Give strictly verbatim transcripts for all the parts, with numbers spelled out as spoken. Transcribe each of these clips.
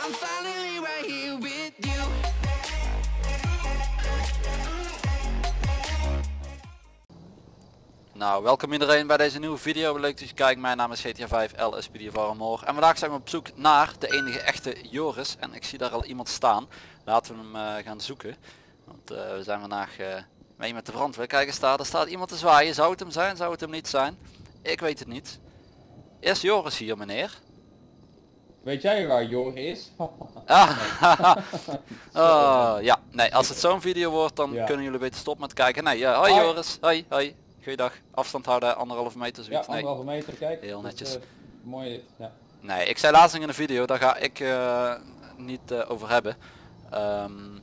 I'm finally right here with you. Nou, welkom iedereen bij deze nieuwe video. Leuk dat je kijkt. Mijn naam is G T A vijf L S P D of Armor. En vandaag zijn we op zoek naar de enige echte Joris. En ik zie daar al iemand staan. Laten we hem uh, gaan zoeken. Want uh, we zijn vandaag uh, mee met de brandweer. Kijk eens daar, er staat iemand te zwaaien. Zou het hem zijn? Zou het hem niet zijn? Ik weet het niet. Is Joris hier, meneer? Weet jij waar Joris is? Ah, oh, ja, nee, als het zo'n video wordt dan Ja. kunnen jullie beter stoppen met kijken. Nee, uh, hoi Hoi. Joris, hoi, hoi. Goeiedag, afstand houden, anderhalve meter Ja, zoiets. Nee. anderhalve meter, kijk. Heel Dat, netjes. uh, mooi dit, ja. nee, ik zei laatst nog in de video, daar ga ik uh, niet uh, over hebben. Um,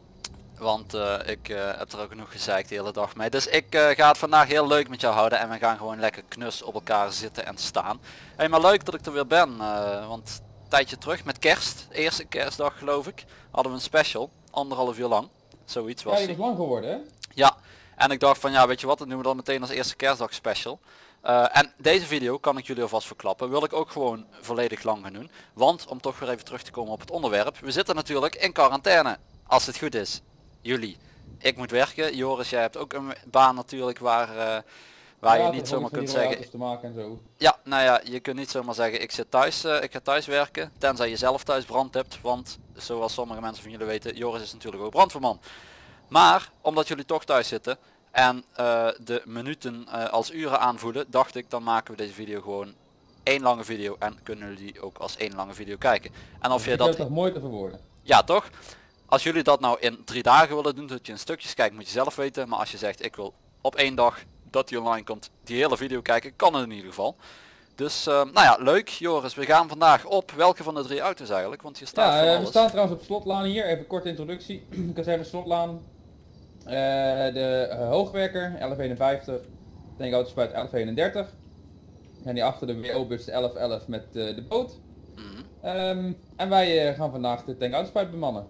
want uh, ik uh, heb er ook genoeg gezeikt de hele dag mee. Dus ik uh, ga het vandaag heel leuk met jou houden en we gaan gewoon lekker knus op elkaar zitten en staan. Hey, maar leuk dat ik er weer ben, uh, want een tijdje terug met kerst, eerste kerstdag geloof ik, hadden we een special, anderhalf uur lang. Zoiets was Ja, die die. is lang geworden, hè? Ja, en ik dacht van ja, weet je wat, dat doen we dan meteen als eerste kerstdag special. Uh, en deze video kan ik jullie alvast verklappen, wil ik ook gewoon volledig lang gaan doen. Want, om toch weer even terug te komen op het onderwerp, we zitten natuurlijk in quarantaine, als het goed is. Jullie. Ik moet werken, Joris, jij hebt ook een baan natuurlijk waar, uh, waar Ja, je niet zomaar kunt zeggen. te maken en zo. Ja, nou ja, je kunt niet zomaar zeggen ik zit thuis, uh, ik ga thuis werken, tenzij je zelf thuis brand hebt. Want, zoals sommige mensen van jullie weten, Joris is natuurlijk ook brandweerman. Maar, omdat jullie toch thuis zitten en uh, de minuten uh, als uren aanvoelen, dacht ik dan maken we deze video gewoon één lange video en kunnen jullie die ook als één lange video kijken. En of je Ik dat... heb toch mooi te verwoorden. Ja toch? Als jullie dat nou in drie dagen willen doen, dat je in stukjes kijkt, moet je zelf weten. Maar als je zegt ik wil op één dag dat die online komt, die hele video kijken, kan het in ieder geval. Dus uh, nou ja, leuk Joris, we gaan vandaag op welke van de drie auto's eigenlijk, want hier staat Ja, van uh, alles. we staan trouwens op Slotlaan hier, even korte introductie. Kazerne Slotlaan. Uh, de uh, hoogwerker elf eenenvijftig, tankautospruit elf eenendertig. En die achter de W O-bus de elf elf met uh, de boot. Mhm. Um, en wij uh, gaan vandaag de tankautospruit bemannen.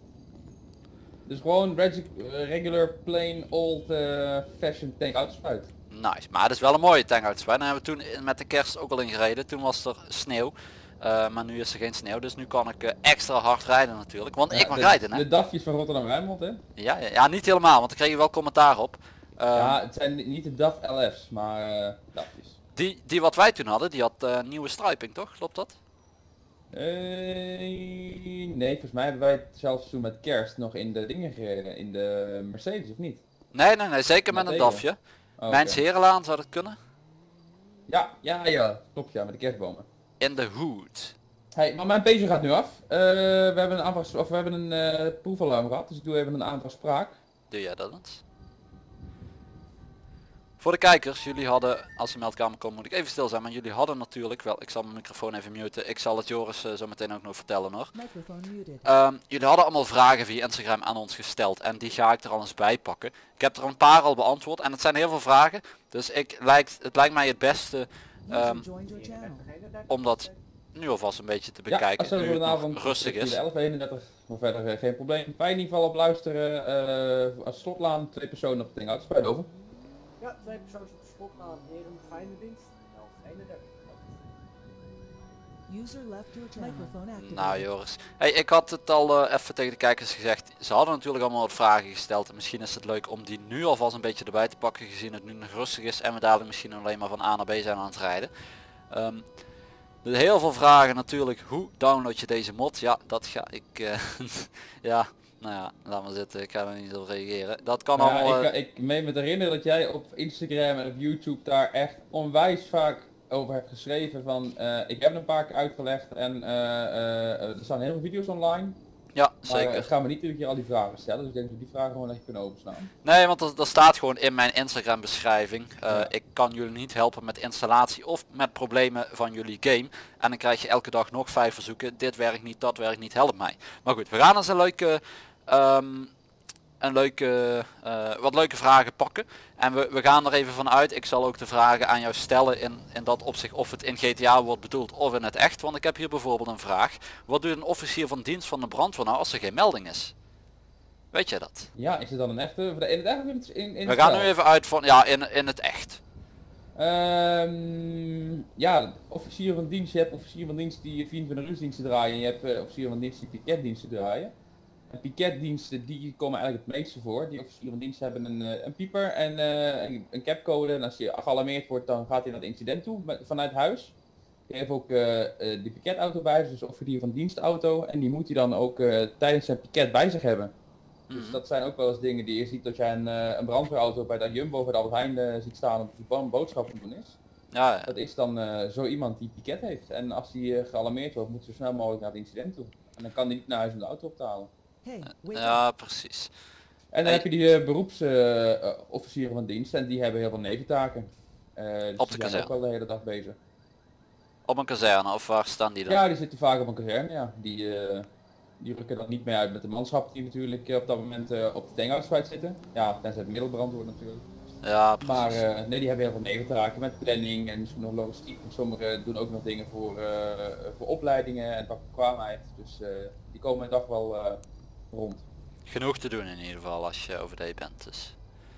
Dus gewoon regu regular, plain, old uh, fashion tankautospruit. Nice, maar het is wel een mooie tankautospruit. Daar hebben we toen met de kerst ook al in gereden, toen was er sneeuw. Uh, maar nu is er geen sneeuw, dus nu kan ik uh, extra hard rijden natuurlijk, want Ja, ik mag de, rijden hè. De D A F'jes van Rotterdam Rijnmond, hè? Ja, ja, ja, niet helemaal, want daar kreeg je wel commentaar op. Uh, Ja, het zijn niet de D A F L F's, maar uh, D A F'jes. die, die wat wij toen hadden, die had uh, nieuwe striping toch, klopt dat? Uh, nee, volgens mij hebben wij het zelfs toen met kerst nog in de dingen gereden, in de Mercedes of niet? Nee, nee, nee, zeker met Met een deze? DAFje. Oh, Mijn oké. Herenlaan zou dat kunnen. Ja, ja, ja, klopt ja, met de kerstbomen. In de hood. Hey, maar mijn pager gaat nu af. Uh, we hebben een aanvraag, of we hebben een uh, proefalarm gehad, dus ik doe even een aanvraagspraak. Doe jij dat eens? Voor de kijkers, jullie hadden, als de meldkamer komt moet ik even stil zijn, maar jullie hadden natuurlijk wel, ik zal mijn microfoon even muten, ik zal het Joris uh, zo meteen ook nog vertellen hoor. Um, jullie hadden allemaal vragen via Instagram aan ons gesteld en die ga ik er al eens bij pakken. Ik heb er een paar al beantwoord en het zijn heel veel vragen, dus ik lijkt, het lijkt mij het beste um, om dat nu alvast een beetje te bekijken, ja, nu het vanavond nog rustig is. elf eenendertig, maar verder uh, geen probleem. Wij in ieder geval op luisteren, uh, als Slotlaan, twee personen op de tankautospruit over. Ja, twee personen op de Slotlaan, heren, fijne dienst. elf eenendertig. User left your microphone activated. Nou Joris, hey, ik had het al uh, even tegen de kijkers gezegd, ze hadden natuurlijk allemaal wat vragen gesteld en misschien is het leuk om die nu alvast een beetje erbij te pakken gezien het nu nog rustig is en we dadelijk misschien alleen maar van A naar B zijn aan het rijden. Um, er heel veel vragen natuurlijk, hoe download je deze mod? Ja, dat ga ik, uh, ja, nou ja, laat maar zitten, ik ga er niet op reageren. Dat kan Ja, allemaal... ik, Uh, ik meen me te herinneren dat jij op Instagram en op YouTube daar echt onwijs vaak over hebt geschreven van uh, ik heb het een paar keer uitgelegd en uh, uh, er staan heel veel video's online. ja, Maar zeker. ik ga me niet iedere keer al die vragen stellen, dus ik denk dat we die vragen gewoon even kunnen openslaan. Nee, want er, er staat gewoon in mijn Instagram beschrijving. Uh, Ja. Ik kan jullie niet helpen met installatie of met problemen van jullie game. En dan krijg je elke dag nog vijf verzoeken. Dit werkt niet, dat werkt niet, help mij. Maar goed, we gaan eens een leuke, um, een leuke, uh, wat leuke vragen pakken. En we, we gaan er even van uit. Ik zal ook de vragen aan jou stellen in, in dat opzicht of het in G T A wordt bedoeld of in het echt. Want ik heb hier bijvoorbeeld een vraag. Wat doet een officier van dienst van de brandweer nou als er geen melding is? Weet jij dat? Ja, is het dan een echte, in het echt of in het, in, in We het gaan spel? nu even uit van, ja, in, in het echt. Ehm, ja, officier van dienst. Je hebt officier van dienst die vierentwintig uur diensten draaien en je hebt uh, officier van dienst die piketdiensten draaien. En piketdiensten die komen eigenlijk het meeste voor. Die officier van dienst hebben een, uh, een pieper en uh, een, een capcode. En als je gealarmeerd wordt dan gaat hij naar het incident toe met, vanuit huis. Je hebt ook uh, uh, de piketauto bij, dus officier van dienstauto. En die moet hij dan ook uh, tijdens zijn piket bij zich hebben. Dus Mm-hmm. dat zijn ook wel eens dingen die je ziet dat jij een, uh, een brandweerauto bij de Jumbo of bij de Albert Heijn uh, ziet staan op die bo- boodschappen doen is. Ja, ja. Dat is dan uh, zo iemand die piket heeft. En als die uh, gealarmeerd wordt, moet ze zo snel mogelijk naar het incident toe. En dan kan die niet naar huis om de auto op te halen. Hey, wake up. Ja, precies. En dan Hey. heb je die uh, beroepsofficieren van dienst en die hebben heel veel neventaken. Uh, dus Op de die zijn kazerne. ook wel de hele dag bezig. Op een kazerne of waar staan die dan? Ja, die zitten vaak op een kazerne, ja. Die, uh, die rukken dan niet mee uit met de manschappen die natuurlijk uh, op dat moment uh, op de tankuitspuit zitten. Ja, tenzij het middelbrand wordt natuurlijk. Ja, precies. Maar uh, nee, die hebben heel veel neventaken met planning en misschien nog logistiek. En sommigen doen ook nog dingen voor, uh, voor opleidingen en vakbekwaamheid. Dus uh, die komen een dag wel uh, rond. Genoeg te doen in ieder geval als je overday bent. Dus.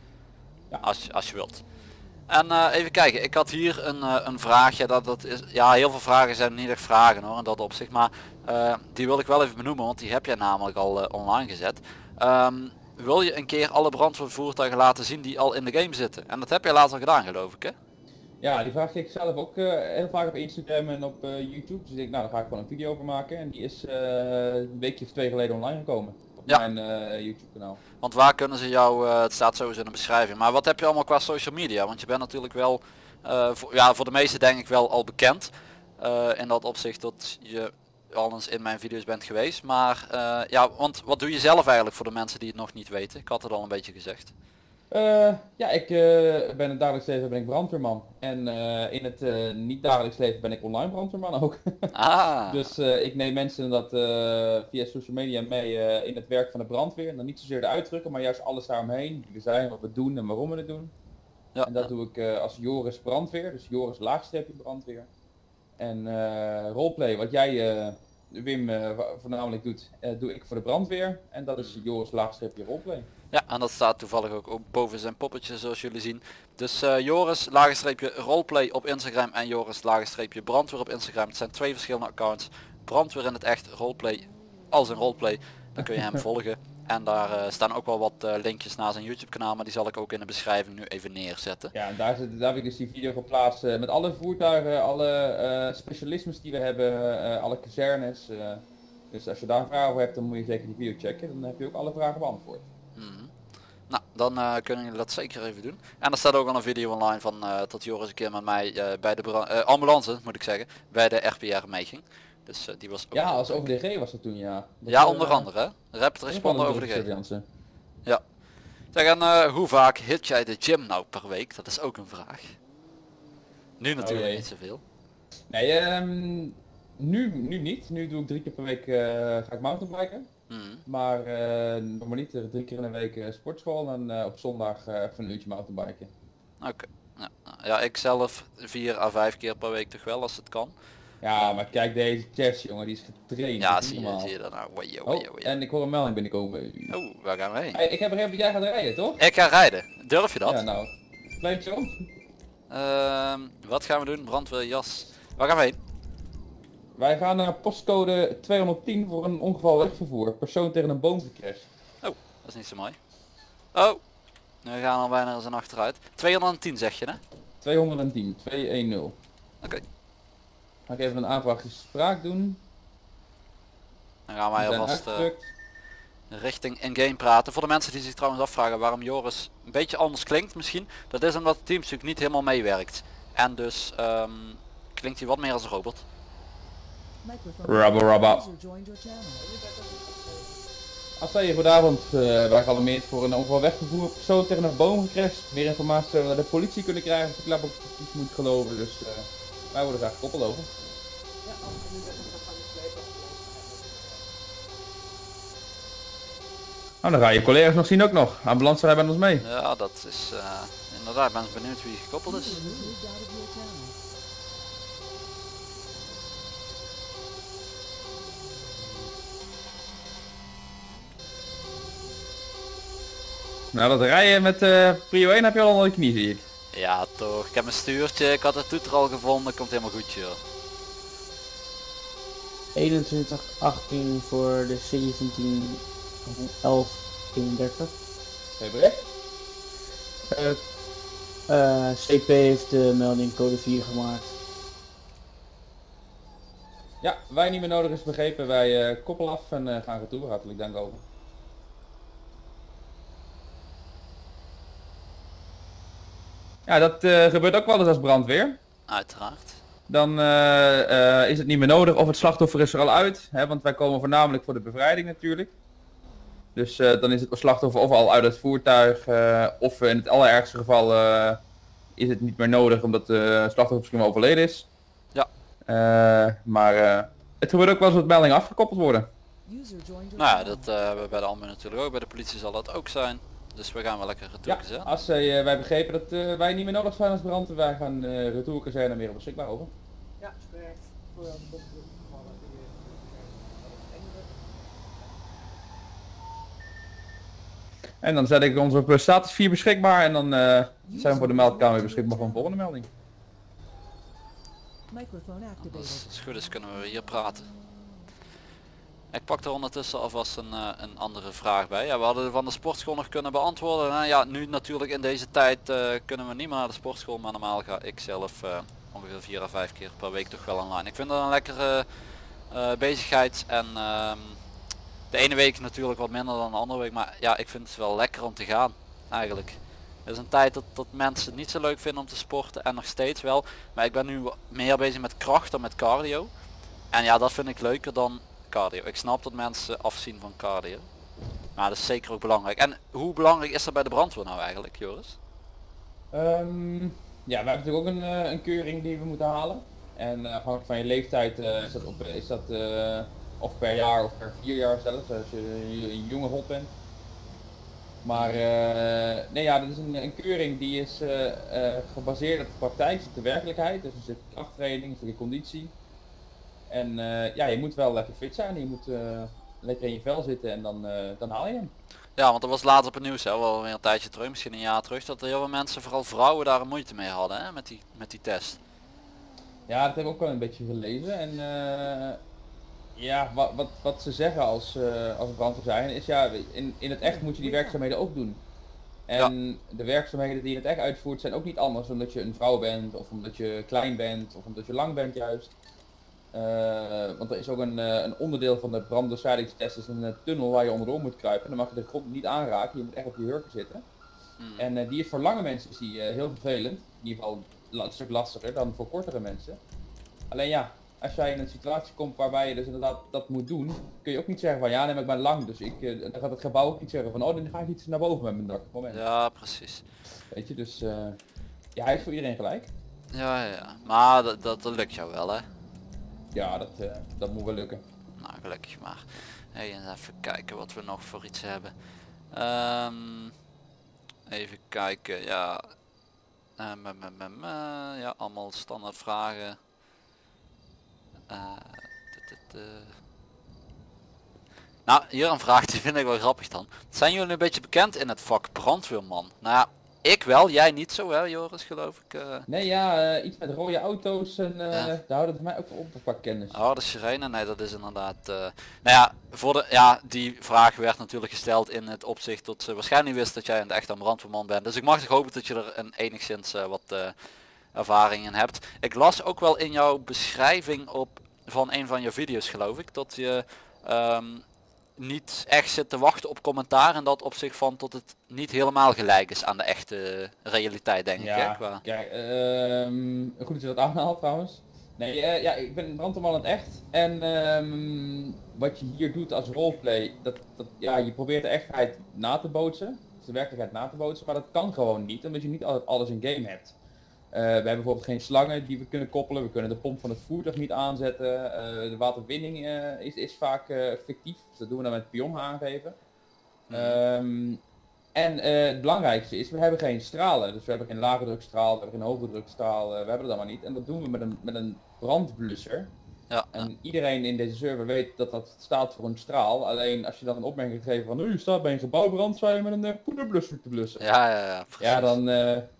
Ja. Als, als je wilt. En uh, even kijken, ik had hier een, uh, een vraagje. Dat, dat is, ja, heel veel vragen zijn niet echt vragen hoor, in dat opzicht. Maar uh, die wil ik wel even benoemen, want die heb jij namelijk al uh, online gezet. Um, wil je een keer alle brandweervoertuigen laten zien die al in de game zitten? En dat heb jij laatst al gedaan geloof ik hè? Ja, die vraag kreeg ik zelf ook uh, heel vaak op Instagram en op uh, YouTube. Dus ik denk, nou daar ga ik gewoon een video over maken. En die is uh, een weekje of twee geleden online gekomen. Op Ja. mijn uh, YouTube kanaal. Want waar kunnen ze jou, uh, het staat sowieso in de beschrijving, maar wat heb je allemaal qua social media? Want je bent natuurlijk wel, uh, voor, ja voor de meesten denk ik wel al bekend. Uh, in dat opzicht dat je al eens in mijn video's bent geweest. Maar uh, ja, want wat doe je zelf eigenlijk voor de mensen die het nog niet weten? Ik had het al een beetje gezegd. Uh, ja, ik uh, ben in het dagelijks leven ben ik brandweerman. En uh, in het uh, niet dagelijks leven ben ik online brandweerman ook. Ah, Dus uh, ik neem mensen dat uh, via social media mee uh, in het werk van de brandweer. En dan niet zozeer de uitdrukken, maar juist alles daaromheen. Wie we zijn, wat we doen en waarom we het doen. ja, En dat doe ik uh, als Joris brandweer, dus Joris laagstreepje brandweer. En uh, roleplay, wat jij uh, Wim uh, voornamelijk doet, uh, doe ik voor de brandweer. En dat is Joris laagstreepje roleplay. ja, en dat staat toevallig ook, ook boven zijn poppetje zoals jullie zien. Dus uh, Joris lagenstreepje roleplay op Instagram en Joris lagenstreepje brandweer op Instagram. Het zijn twee verschillende accounts. Brandweer in het echt, roleplay als een roleplay. Dan kun je hem volgen. En daar uh, staan ook wel wat uh, linkjes naar zijn YouTube kanaal, maar die zal ik ook in de beschrijving nu even neerzetten. Ja, en daar, zit, daar heb ik dus die video geplaatst uh, met alle voertuigen, alle uh, specialismes die we hebben, uh, alle kazernes. Uh, dus als je daar vragen over hebt, dan moet je zeker die video checken. Dan heb je ook alle vragen beantwoord. Mm-hmm. Nou, dan uh, kunnen jullie dat zeker even doen. En er staat ook al een video online van uh, dat Joris een keer met mij uh, bij de brand, uh, ambulance, moet ik zeggen, bij de R P R meeging. Dus uh, die was ook Ja, heel als leuk. O V D G was dat toen, ja. Dat, Ja, uh, onder andere hè. Rapid Responder over de G. surveillance. Ja. Zeg, en uh, hoe vaak hit jij de gym nou per week? Dat is ook een vraag. Nu natuurlijk Oh jee. niet zoveel. Nee, um, nu, nu niet. Nu doe ik drie keer per week uh, ga ik mountainbiken. Mm. Maar uh, nog maar niet uh, drie keer in de week uh, sportschool en uh, op zondag uh, even een uurtje mountainbiken. Oké. Okay. Ja, ja, ik zelf vier à vijf keer per week toch wel als het kan. Ja, maar kijk deze Jess jongen, die is getraind. Ja, dat is zie niet je, normaal. zie je dat nou. Wajo, Oh, wajo, wajo. en ik hoor een melding binnenkomen. Oh, waar gaan we heen? Hey, ik heb begrepen dat jij gaat rijden, toch? Ik ga rijden. Durf je dat? Ja, nou. Blijf zo. Ehm, wat gaan we doen? Brandweerjas. Waar gaan we heen? Wij gaan naar postcode tweehonderdtien voor een ongeval wegvervoer. Persoon tegen een boom gecrashed. Dat is niet zo mooi. Oh, we gaan al bijna zijn achteruit. tweehonderdtien zeg je hè? tweehonderdtien, tweehonderdtien. Oké. Okay. Ga ik even een aanvraagje spraak doen. Dan gaan wij We zijn alvast uh, uitgedrukt. richting in-game praten. Voor de mensen die zich trouwens afvragen waarom Joris een beetje anders klinkt misschien. Dat is omdat het Teamspeak niet helemaal meewerkt. En dus um, klinkt hij wat meer als een robot. Microphone. Rabba rabba. User joined your channel. Als wij hier vanavond uh, wij gealarmeerd voor een ongeval wegvervoer. Persoon tegen een boom gecrashed. Meer informatie zullen we naar de politie kunnen krijgen. Of ik klap op de politie moet geloven. Dus uh, wij worden graag gekoppeld over. Ja, als we nu zeggen, dan gaan we slepen. Nou, dan ga je collega's nog zien ook nog. Ambulance rijden met ons mee. Ja, dat is uh, inderdaad. Ik ben benieuwd wie gekoppeld is. User moved out of your channel. Nou, dat rijden met uh, prio één heb je al onder de knie, zie ik. Ja toch, ik heb mijn stuurtje, ik had het toeter al gevonden, komt helemaal goed joh. eenentwintig achttien voor de zeventien elf eenendertig. Heb je bericht? Uh, uh, C P heeft de melding code vier gemaakt. Ja, wij niet meer nodig is begrepen. Wij uh, koppelen af en uh, gaan retour. Hartelijk dank over. Ja, dat uh, gebeurt ook wel eens als brandweer. Uiteraard. Dan uh, uh, is het niet meer nodig of het slachtoffer is er al uit. Hè, want wij komen voornamelijk voor de bevrijding natuurlijk. Dus uh, dan is het slachtoffer of al uit het voertuig. Uh, of in het allerergste geval uh, is het niet meer nodig omdat de slachtoffer misschien wel overleden is. Ja. Uh, maar uh, het gebeurt ook wel eens dat meldingen afgekoppeld worden. User joined your Nou ja, channel. dat uh, hebben we bij de Amber natuurlijk ook. Bij de politie zal dat ook zijn. Dus we gaan wel lekker Ja, retourkazerne. als uh, wij begrepen dat uh, wij niet meer nodig zijn als brandweer, wij gaan uh, retourkazerne meer beschikbaar over. Ja, is correct. Voor de bom gevallen. Die, uh, En dan zet ik ons op uh, status vier beschikbaar en dan uh, zijn we voor de meldkamer weer beschikbaar voor een volgende melding. Microphone activated. Als het goed is kunnen we hier praten. Ik pak er ondertussen alvast een, uh, een andere vraag bij. Ja, we hadden van de sportschool nog kunnen beantwoorden. Nou ja, nu natuurlijk in deze tijd uh, kunnen we niet meer naar de sportschool, maar normaal ga ik zelf uh, ongeveer vier à vijf keer per week toch wel online. Ik vind dat een lekkere uh, bezigheid en uh, de ene week natuurlijk wat minder dan de andere week, maar ja, ik vind het wel lekker om te gaan eigenlijk. Er is een tijd dat, dat mensen het niet zo leuk vinden om te sporten en nog steeds wel, maar ik ben nu meer bezig met kracht dan met cardio. En ja, dat vind ik leuker dan cardio. Ik snap dat mensen afzien van cardio. Maar dat is zeker ook belangrijk. En hoe belangrijk is dat bij de brandweer nou eigenlijk, Joris? Um, ja, we hebben natuurlijk ook een, uh, een keuring die we moeten halen. En uh, afhankelijk van je leeftijd uh, is dat, op, is dat uh, of per jaar of per vier jaar zelfs, als je een jonge hond bent. Maar uh, nee ja, dat is een, een keuring die is uh, uh, gebaseerd op de praktijk, op de werkelijkheid. Dus er zit krachttraining, een stukje conditie. En uh, ja, je moet wel lekker fit zijn, je moet uh, lekker in je vel zitten en dan, uh, dan haal je hem. Ja, want er was later op het nieuws, hè, wel weer een tijdje terug, misschien een jaar terug, dat er heel veel mensen, vooral vrouwen, daar een moeite mee hadden, hè, met die, met die test. Ja, dat heb ik ook wel een beetje gelezen. En uh, ja, wat, wat, wat ze zeggen als, uh, als brandweer zijn, is ja, in, in het echt moet je die werkzaamheden ook doen. En ja. De werkzaamheden die je in het echt uitvoert zijn ook niet anders omdat je een vrouw bent, of omdat je klein bent, of omdat je lang bent juist. Uh, want er is ook een, uh, een onderdeel van de brandbestrijdingstest, is een uh, tunnel waar je onderdoor moet kruipen. Dan mag je de grond niet aanraken, je moet echt op je hurken zitten. Hmm. En uh, die is voor lange mensen is die, uh, heel vervelend, in ieder geval een stuk lastiger dan voor kortere mensen. Alleen ja, als jij in een situatie komt waarbij je dus inderdaad dat moet doen, kun je ook niet zeggen van ja, nee, maar ik ben lang, dus ik, uh, dan gaat het gebouw ook niet zeggen van oh, dan ga ik iets naar boven met mijn dak. Moment. Ja, precies. Weet je, dus uh, ja, hij is voor iedereen gelijk. Ja, ja, maar dat, dat, dat lukt jou wel, hè? Ja, dat, uh, dat moet wel lukken. Nou, gelukkig maar. Hey, en even kijken wat we nog voor iets hebben. Um, even kijken, ja. Uh, m -m -m -m ja, allemaal standaard vragen. Uh, nou, hier een vraag die vind ik wel grappig dan. Zijn jullie een beetje bekend in het vak brandweerman? Nou ja, ik wel, jij niet zo hè Joris, geloof ik. Uh... Nee ja, uh, iets met rode auto's en uh, ja. Daar houden het voor mij ook op een pak kennis. Oh, de sirene, nee dat is inderdaad... Uh... Nou ja, voor de, ja, die vraag werd natuurlijk gesteld in het opzicht dat ze waarschijnlijk wist dat jij een echt een brandweerman bent. Dus ik mag toch hopen dat je er een enigszins uh, wat uh, ervaring in hebt. Ik las ook wel in jouw beschrijving op van een van je video's geloof ik, dat je... Um, niet echt zit te wachten op commentaar en dat op zich van tot het niet helemaal gelijk is aan de echte realiteit denk ja, ik. Hè, qua... Kijk, um, goed dat je dat aanhaalt trouwens. Nee, uh, ja, ik ben brandweerman in het echt en um, wat je hier doet als roleplay, dat, dat, ja, je probeert de echtheid na te bootsen, de werkelijkheid na te bootsen, maar dat kan gewoon niet omdat je niet altijd alles in game hebt. Uh, we hebben bijvoorbeeld geen slangen die we kunnen koppelen, we kunnen de pomp van het voertuig niet aanzetten, uh, de waterwinning uh, is, is vaak uh, fictief, dus dat doen we dan met pion aangeven. Mm. Um, en uh, het belangrijkste is, we hebben geen stralen, dus we hebben geen lage drukstraal, we hebben geen hoge drukstraal, uh, we hebben dat allemaal niet. En dat doen we met een, met een brandblusser. Ja, en ja. Iedereen in deze server weet dat dat staat voor een straal, alleen als je dan een opmerking geeft van, nu je staat bij een gebouwbrand, zou je met een uh, poederblusser te blussen. Ja, ja, ja. Ja, dan... Uh,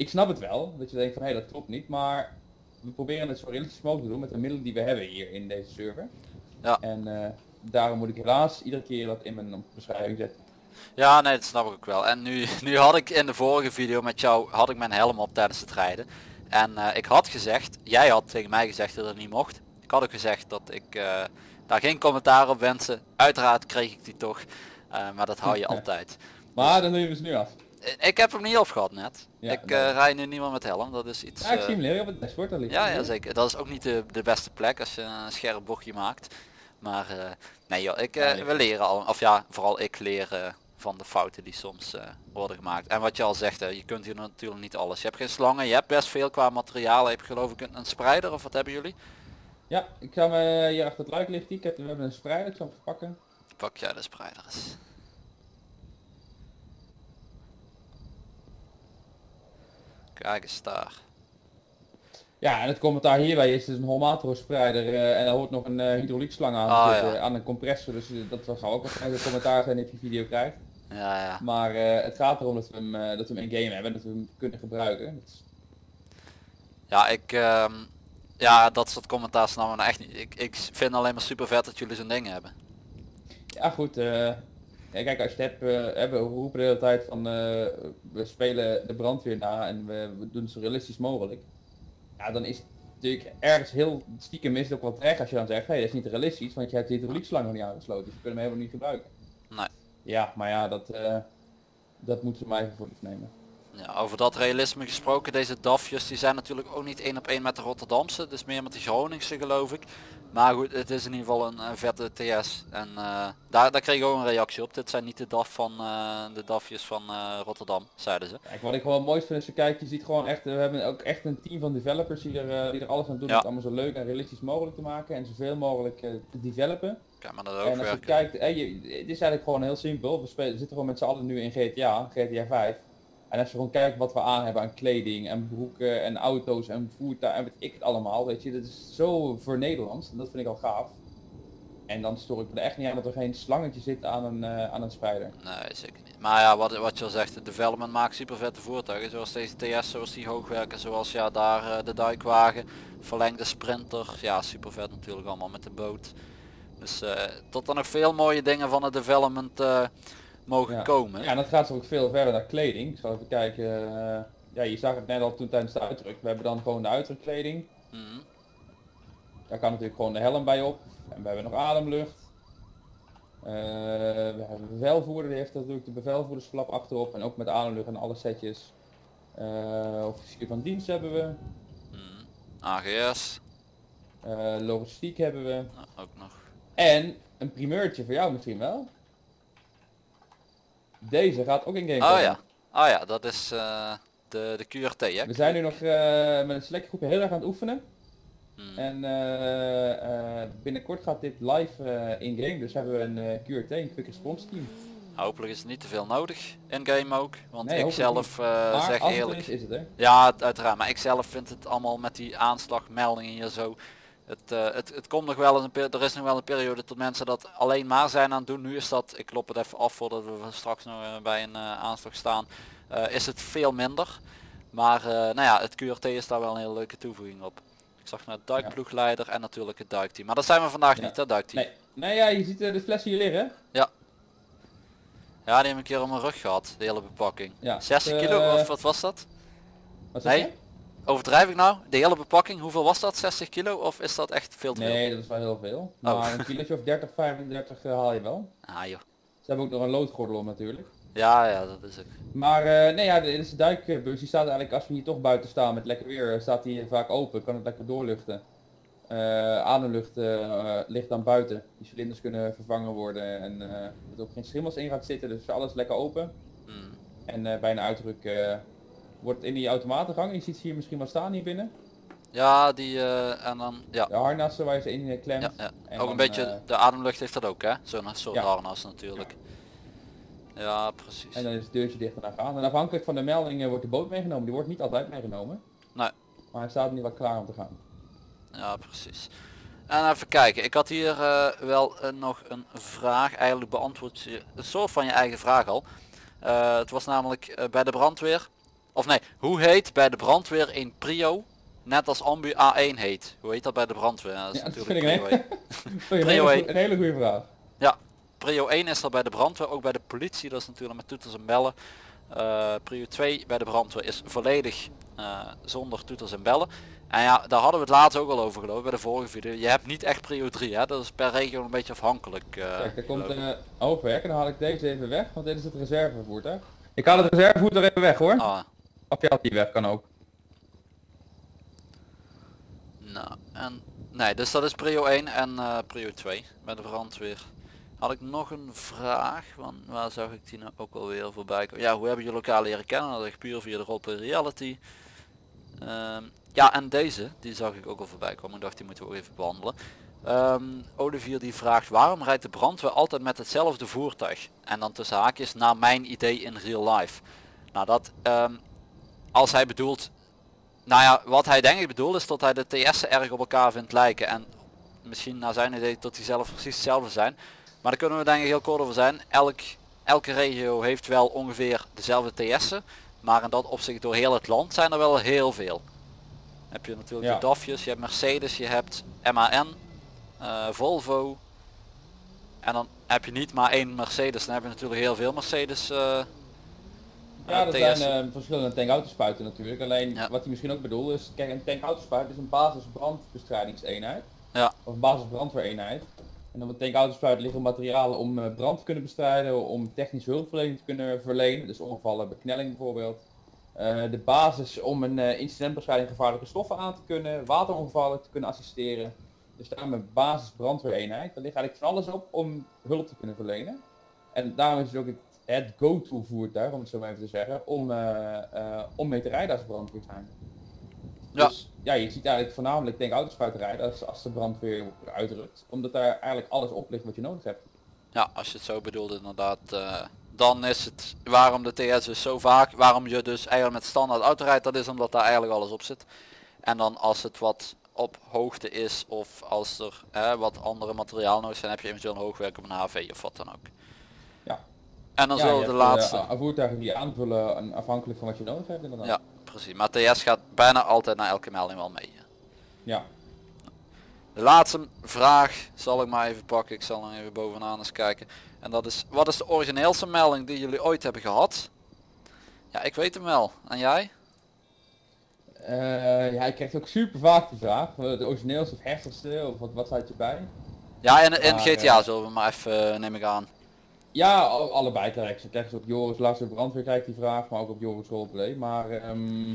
ik snap het wel, dat je denkt van hé, hey, dat klopt niet, maar we proberen het zo realistisch mogelijk te doen met de middelen die we hebben hier in deze server. Ja. En uh, daarom moet ik helaas iedere keer dat in mijn beschrijving zetten. Ja, nee, dat snap ik ook wel. En nu, nu had ik in de vorige video met jou, had ik mijn helm op tijdens het rijden. En uh, ik had gezegd, jij had tegen mij gezegd dat het niet mocht. Ik had ook gezegd dat ik uh, daar geen commentaar op wensen. Uiteraard kreeg ik die toch, uh, maar dat hou je altijd. Maar dan doen we ze nu af. Ik heb hem niet opgehad net. Ja, ik uh, nee. rij nu niet meer met helm, dat is iets... Ja, ik uh, zie hem leren op het dashboard. Dat ligt ja, er. ja, zeker. Dat is ook niet de, de beste plek als je een scherp bochtje maakt. Maar uh, nee joh, ik, uh, Ja, we leren al, of ja, vooral ik leer uh, van de fouten die soms uh, worden gemaakt. En wat je al zegt, hè, je kunt hier natuurlijk niet alles. Je hebt geen slangen, je hebt best veel qua materiaal. Je hebt geloof ik een, een spreider of wat hebben jullie? Ja, ik ga me hier achter het luik liggen. Ik heb, we hebben een spreider, ik zal hem verpakken. Pak jij de spreider eens. Kijk eens daar. Ja, en het commentaar hierbij is dus een Holmatro spreider uh, en er hoort nog een uh, hydrauliek-slang aan, Ah, dus, ja. uh, aan een compressor, dus uh, dat zal ook waarschijnlijk een commentaar zijn dat je video krijgt. Ja, ja. Maar uh, het gaat erom dat we hem, uh, dat we hem in game hebben, dat we hem kunnen gebruiken. Dat is... Ja, ik... Um, ja, dat soort commentaar snappen we nou echt niet. Ik, ik vind alleen maar super vet dat jullie zo'n ding hebben. Ja goed, uh, ja, kijk, als je het hebt, uh, hebben we roepen de hele tijd van uh, we spelen de brandweer na en we, we doen het zo realistisch mogelijk. Ja, dan is het natuurlijk ergens heel stiekem is het ook wel terecht als je dan zegt, hé, hey, dat is niet realistisch, want je hebt de hydrauliek-slang nog niet aangesloten, dus we kunnen hem helemaal niet gebruiken. Nee. Ja, maar ja, dat, uh, dat moeten we maar even voor lief nemen. Ja, over dat realisme gesproken, deze D A F'jes die zijn natuurlijk ook niet één op één met de Rotterdamse, dus meer met de Groningse geloof ik. Maar goed, het is in ieder geval een, een vette T S en uh, daar, daar kreeg ik ook een reactie op. Dit zijn niet de D A F van uh, de D A F'jes van uh, Rotterdam, zeiden ze. Kijk, wat ik gewoon mooi vind als je kijkt, je ziet gewoon echt, we hebben ook echt een team van developers die er, uh, die er alles aan doen Ja. om het allemaal zo leuk en realistisch mogelijk te maken en zoveel mogelijk uh, te developen. Kijk maar dat ook En als je werken. kijkt, hey, je, het is eigenlijk gewoon heel simpel. We spelen, zitten gewoon met z'n allen nu in G T A, G T A vijf. En als je gewoon kijkt wat we aan hebben aan kleding en broeken en auto's en voertuigen en weet ik het allemaal, weet je, dat is zo voor Nederlands en dat vind ik al gaaf. En dan stoor ik me er echt niet aan dat er geen slangetje zit aan een, uh, aan een spreider. Nee, zeker niet. Maar ja, wat, wat je al zegt, de development maakt super vette voertuigen, zoals deze T S, zoals die hoogwerken, zoals ja daar uh, de duikwagen, verlengde sprinter, ja super vet natuurlijk allemaal met de boot. Dus uh, tot er nog veel mooie dingen van het development uh, mogen Ja. komen. Ja, en dat gaat zo ook veel verder naar kleding. Ik zal even kijken, uh, ja je zag het net al toen tijdens de uitdruk. We hebben dan gewoon de uitdrukkleding. Mm. Daar kan natuurlijk gewoon de helm bij op. En we hebben nog ademlucht. Uh, we hebben een bevelvoerder, die heeft natuurlijk de bevelvoerdersflap achterop. En ook met ademlucht en alle setjes. Uh, officier van dienst hebben we. Mm. A G S, Uh, logistiek hebben we. nou, ook nog. En een primeurtje voor jou misschien wel. Deze gaat ook in game Oh komen. ja, oh ja, dat is uh, de, de Q R T hè? We zijn nu nog uh, met een select groepje heel erg aan het oefenen. Mm. En uh, uh, binnenkort gaat dit live uh, in game, dus hebben we een uh, Q R T, een quick response team. Hopelijk is het niet te veel nodig in game ook, want Nee, ik hopelijk zelf uh, Maar zeg als het eerlijk. is, is het hè. Ja, het- uiteraard, maar ik zelf vind het allemaal met die aanslagmeldingen hier zo. Het, uh, het, het komt nog wel eens een per- er is nog wel een periode tot mensen dat alleen maar zijn aan het doen. Nu is dat, ik klop het even af voordat we straks nog uh, bij een uh, aanslag staan, uh, is het veel minder. Maar uh, nou ja, het Q R T is daar wel een hele leuke toevoeging op. Ik zag naar het duikploegleider en natuurlijk het duikteam. Maar dat zijn we vandaag Ja. niet, hè, duikteam. Nee, nee ja, je ziet uh, de fles hier liggen. Ja, die heb ik een keer op mijn rug gehad, de hele bepakking. Ja, zestig uh, kilo of wat was dat? Wat zeg Nee. je? Overdrijf ik nou? De hele bepakking, hoeveel was dat? zestig kilo of is dat echt veel te veel? Nee, dat is wel heel veel. Maar Oh. een kilootje of dertig, vijfendertig uh, haal je wel. Ah joh. Ze hebben ook nog een loodgordel om natuurlijk. Ja, ja, dat is het. Maar uh, nee ja, dit is de duikbus, die staat eigenlijk als we hier toch buiten staan met lekker weer, staat die vaak open, kan het lekker doorluchten. Uh, ademlucht uh, ligt dan buiten, die cilinders kunnen vervangen worden en uh, er ook geen schimmels in gaat zitten, dus alles lekker open. Mm. En uh, bij een uitdruk uh, wordt het in die automatengang, je ziet ze hier misschien wel staan hier binnen, Ja, die uh, en dan, ja. de harnassen waar je ze in uh, klemt. ja, ja. En Ook een dan, beetje, uh, de ademlucht heeft dat ook hè? Zo'n soort Ja. harnas natuurlijk. Ja, precies. En dan is het deurtje dicht en dan gaan. En afhankelijk van de meldingen wordt de boot meegenomen, die wordt niet altijd meegenomen. Nee. Maar hij staat nu wel klaar om te gaan. Ja, precies. En even kijken, ik had hier uh, wel uh, nog een vraag, eigenlijk beantwoord je een soort van je eigen vraag al. Uh, het was namelijk uh, bij de brandweer, Of nee, hoe heet bij de brandweer een prio, net als ambu A één heet? Hoe heet dat bij de brandweer? Dat is Ja, dat natuurlijk vind ik prio een, één. vind ik een, Prio hele, één. goe- een hele goede vraag. Ja, prio één is er bij de brandweer, ook bij de politie, dat is natuurlijk met toeters en bellen. Uh, prio twee bij de brandweer is volledig uh, zonder toeters en bellen. En ja, daar hadden we het laatst ook al over geloof ik, bij de vorige video. Je hebt niet echt prio drie, hè? Dat is per regio een beetje afhankelijk. Uh, Kijk, er komt geloof ik. een uh, oogwerk en dan haal ik deze even weg, want dit is het reservevoertuig. Ik haal het reservevoertuig even weg hoor. Ah, Of je haalt die weg, kan ook. nou, en nee, dus dat is prio één en uh, prio twee bij de brandweer. Had ik nog een vraag, want waar zag ik die nou ook alweer voorbij komen? Ja, hoe hebben jullie elkaar leren kennen? Dat is puur via de roleplay reality. Um, ja, en deze, die zag ik ook al voorbij komen. Ik dacht, die moeten we ook even behandelen. Um, Olivier die vraagt, waarom rijdt de brandweer altijd met hetzelfde voertuig? En dan tussen haakjes, naar mijn idee in real life. Nou, dat, um, als hij bedoelt, nou ja, wat hij denk ik bedoelt is dat hij de T S'en erg op elkaar vindt lijken. En misschien naar zijn idee dat die zelf precies hetzelfde zijn. Maar daar kunnen we denk ik heel kort over zijn. Elk, elke regio heeft wel ongeveer dezelfde T S'en. Maar in dat opzicht door heel het land zijn er wel heel veel. Dan heb je natuurlijk Ja. de DAFjes, je hebt Mercedes, je hebt M A N, uh, Volvo. En dan heb je niet maar één Mercedes, dan heb je natuurlijk heel veel Mercedes uh, Ja, uh, er T S'en. zijn uh, verschillende tankautosppuiten natuurlijk. Alleen Ja. wat hij misschien ook bedoelt is, kijk, een tankautosppuit is een basisbrandbestrijdingseenheid. Ja. Of basisbrandweereenheid. En op een tankautosppuit liggen materialen om uh, brand te kunnen bestrijden, om technische hulpverlening te kunnen verlenen. Dus ongevallen, beknelling bijvoorbeeld. Uh, de basis om een uh, incidentbestrijding gevaarlijke stoffen aan te kunnen, waterongevallen te kunnen assisteren. Dus daarom een basisbrandweereenheid. Daar ligt eigenlijk van alles op om hulp te kunnen verlenen. En daarom is het ook het, het go-to voertuig, om het zo maar even te zeggen, om, uh, uh, om mee te rijden als brandweer zijn. Ja. Dus ja, je ziet eigenlijk voornamelijk tankautosppuiten rijden als, als de brandweer uitrukt. Omdat daar eigenlijk alles op ligt wat je nodig hebt. Ja, als je het zo bedoelt inderdaad, uh, dan is het waarom de T S dus zo vaak, waarom je dus eigenlijk met standaard auto rijdt, dat is omdat daar eigenlijk alles op zit. En dan als het wat op hoogte is of als er hè, wat andere materiaal nodig zijn, heb je eventueel een hoogwerk op een H V of wat dan ook. Ja. En dan Ja, zullen je de hebt, laatste... Uh, voertuigen die je aanvullen en afhankelijk van wat je nodig hebt inderdaad. Ja, precies. Maar T S gaat bijna altijd naar elke melding wel mee. Ja. De laatste vraag zal ik maar even pakken. Ik zal nog even bovenaan eens kijken. En dat is, wat is de origineelste melding die jullie ooit hebben gehad? Ja, ik weet hem wel. En jij? Uh, ja, ik krijg ook super vaak de vraag. De origineelste of heftigste, of wat, wat staat je bij? Ja, in, in Maar, G T A uh, zullen we maar even, uh, neem ik aan. Ja, al- allebei krijg ze. Krijg ze op Joris Laatste Brandweer krijg ik die vraag, maar ook op Joris Roleplay. Maar um...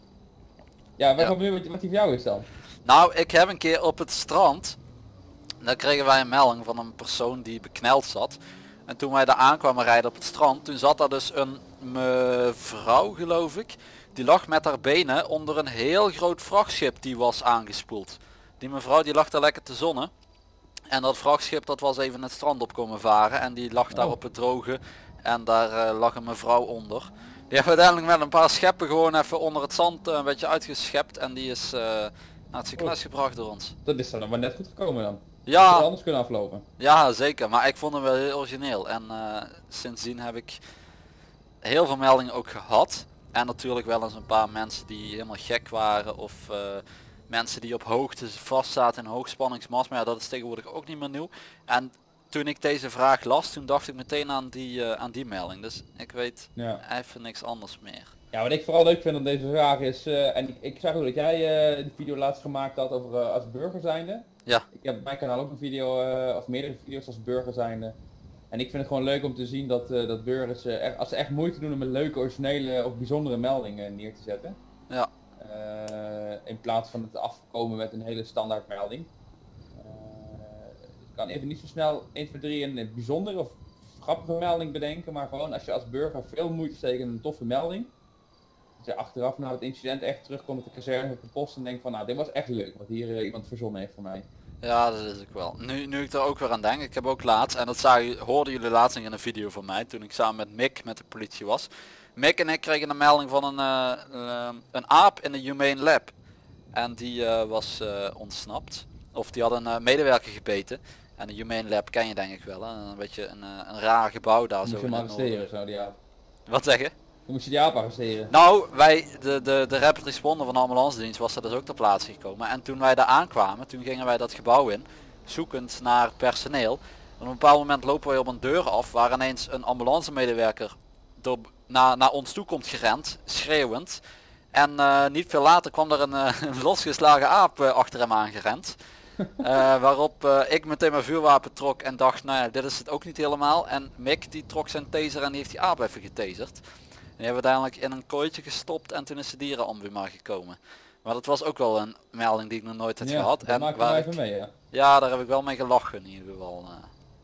ja, wat, Ja. wat, wat die voor jou is dan? Nou, ik heb een keer op het strand, dan kregen wij een melding van een persoon die bekneld zat. En toen wij daar aankwamen rijden op het strand, toen zat daar dus een mevrouw, geloof ik. Die lag met haar benen onder een heel groot vrachtschip die was aangespoeld. Die mevrouw die lag daar lekker te zonnen. En dat vrachtschip dat was even het strand op komen varen en die lag daar Oh. op het droge. En daar uh, lag een mevrouw onder. Die hebben uiteindelijk met een paar scheppen gewoon even onder het zand uh, een beetje uitgeschept. En die is uh, naar het ziekenhuis gebracht door ons. Dat is dan nog maar net goed gekomen dan. Dat Ja, zou anders kunnen aflopen. ja, zeker. Maar ik vond hem wel heel origineel. En uh, sindsdien heb ik heel veel meldingen ook gehad. En natuurlijk wel eens een paar mensen die helemaal gek waren. Of uh, mensen die op hoogte vast zaten in hoogspanningsmast. Maar ja, dat is tegenwoordig ook niet meer nieuw. En toen ik deze vraag las, toen dacht ik meteen aan die, uh, aan die melding. Dus ik weet Ja. even niks anders meer. Ja, wat ik vooral leuk vind aan deze vraag is, uh, en ik, ik zag ook dat jij uh, de video laatst gemaakt had over uh, als burger zijnde. Ja. Ik heb op mijn kanaal ook een video, uh, of meerdere video's als burger zijnde. En ik vind het gewoon leuk om te zien dat, uh, dat burgers, uh, echt, als ze echt moeite doen om een leuke, originele of bijzondere melding uh, neer te zetten. Ja. Uh, in plaats van het afkomen met een hele standaard melding. Uh, ik kan even niet zo snel één, twee, drie een bijzondere of grappige melding bedenken, maar gewoon als je als burger veel moeite steekt in een toffe melding. Als je achteraf na het incident echt terugkomt met de kazerne op de post en denkt van nou dit was echt leuk wat hier uh, iemand verzonnen heeft voor mij. Ja, dat is ook wel. Nu, nu ik er ook weer aan denk, ik heb ook laatst, en dat zagen, hoorden jullie laatst nog in een video van mij, toen ik samen met Mick met de politie was. Mick en ik kregen een melding van een, uh, uh, een aap in de Humane Lab. En die uh, was uh, ontsnapt. Of die had een uh, medewerker gebeten. En de Humane Lab ken je denk ik wel, hè? Een beetje een, uh, een raar gebouw daar Moet zo. je in hem het arresteren noorden. zo die aap. Wat zeg je? Hoe moest je die aap arresteren? Nou, wij, de, de, de rapid responder van de ambulance dienst was er dus ook ter plaatse gekomen. En toen wij daar aankwamen, toen gingen wij dat gebouw in, zoekend naar personeel. Op een bepaald moment lopen wij op een deur af, waar ineens een ambulance medewerker door, naar, naar ons toe komt gerend, schreeuwend. En uh, niet veel later kwam er een, uh, een losgeslagen aap uh, achter hem aangerend. Uh, waarop uh, ik meteen mijn vuurwapen trok en dacht, nou ja, dit is het ook niet helemaal. En Mick die trok zijn taser en die heeft die aap even getaserd. En die hebben we uiteindelijk in een kooitje gestopt en toen is de dierenambulance gekomen. Maar dat was ook wel een melding die ik nog nooit had Ja, gehad. dat En maakt waar er ik, even mee, ja. ja, daar heb ik wel mee gelachen in ieder geval. Uh.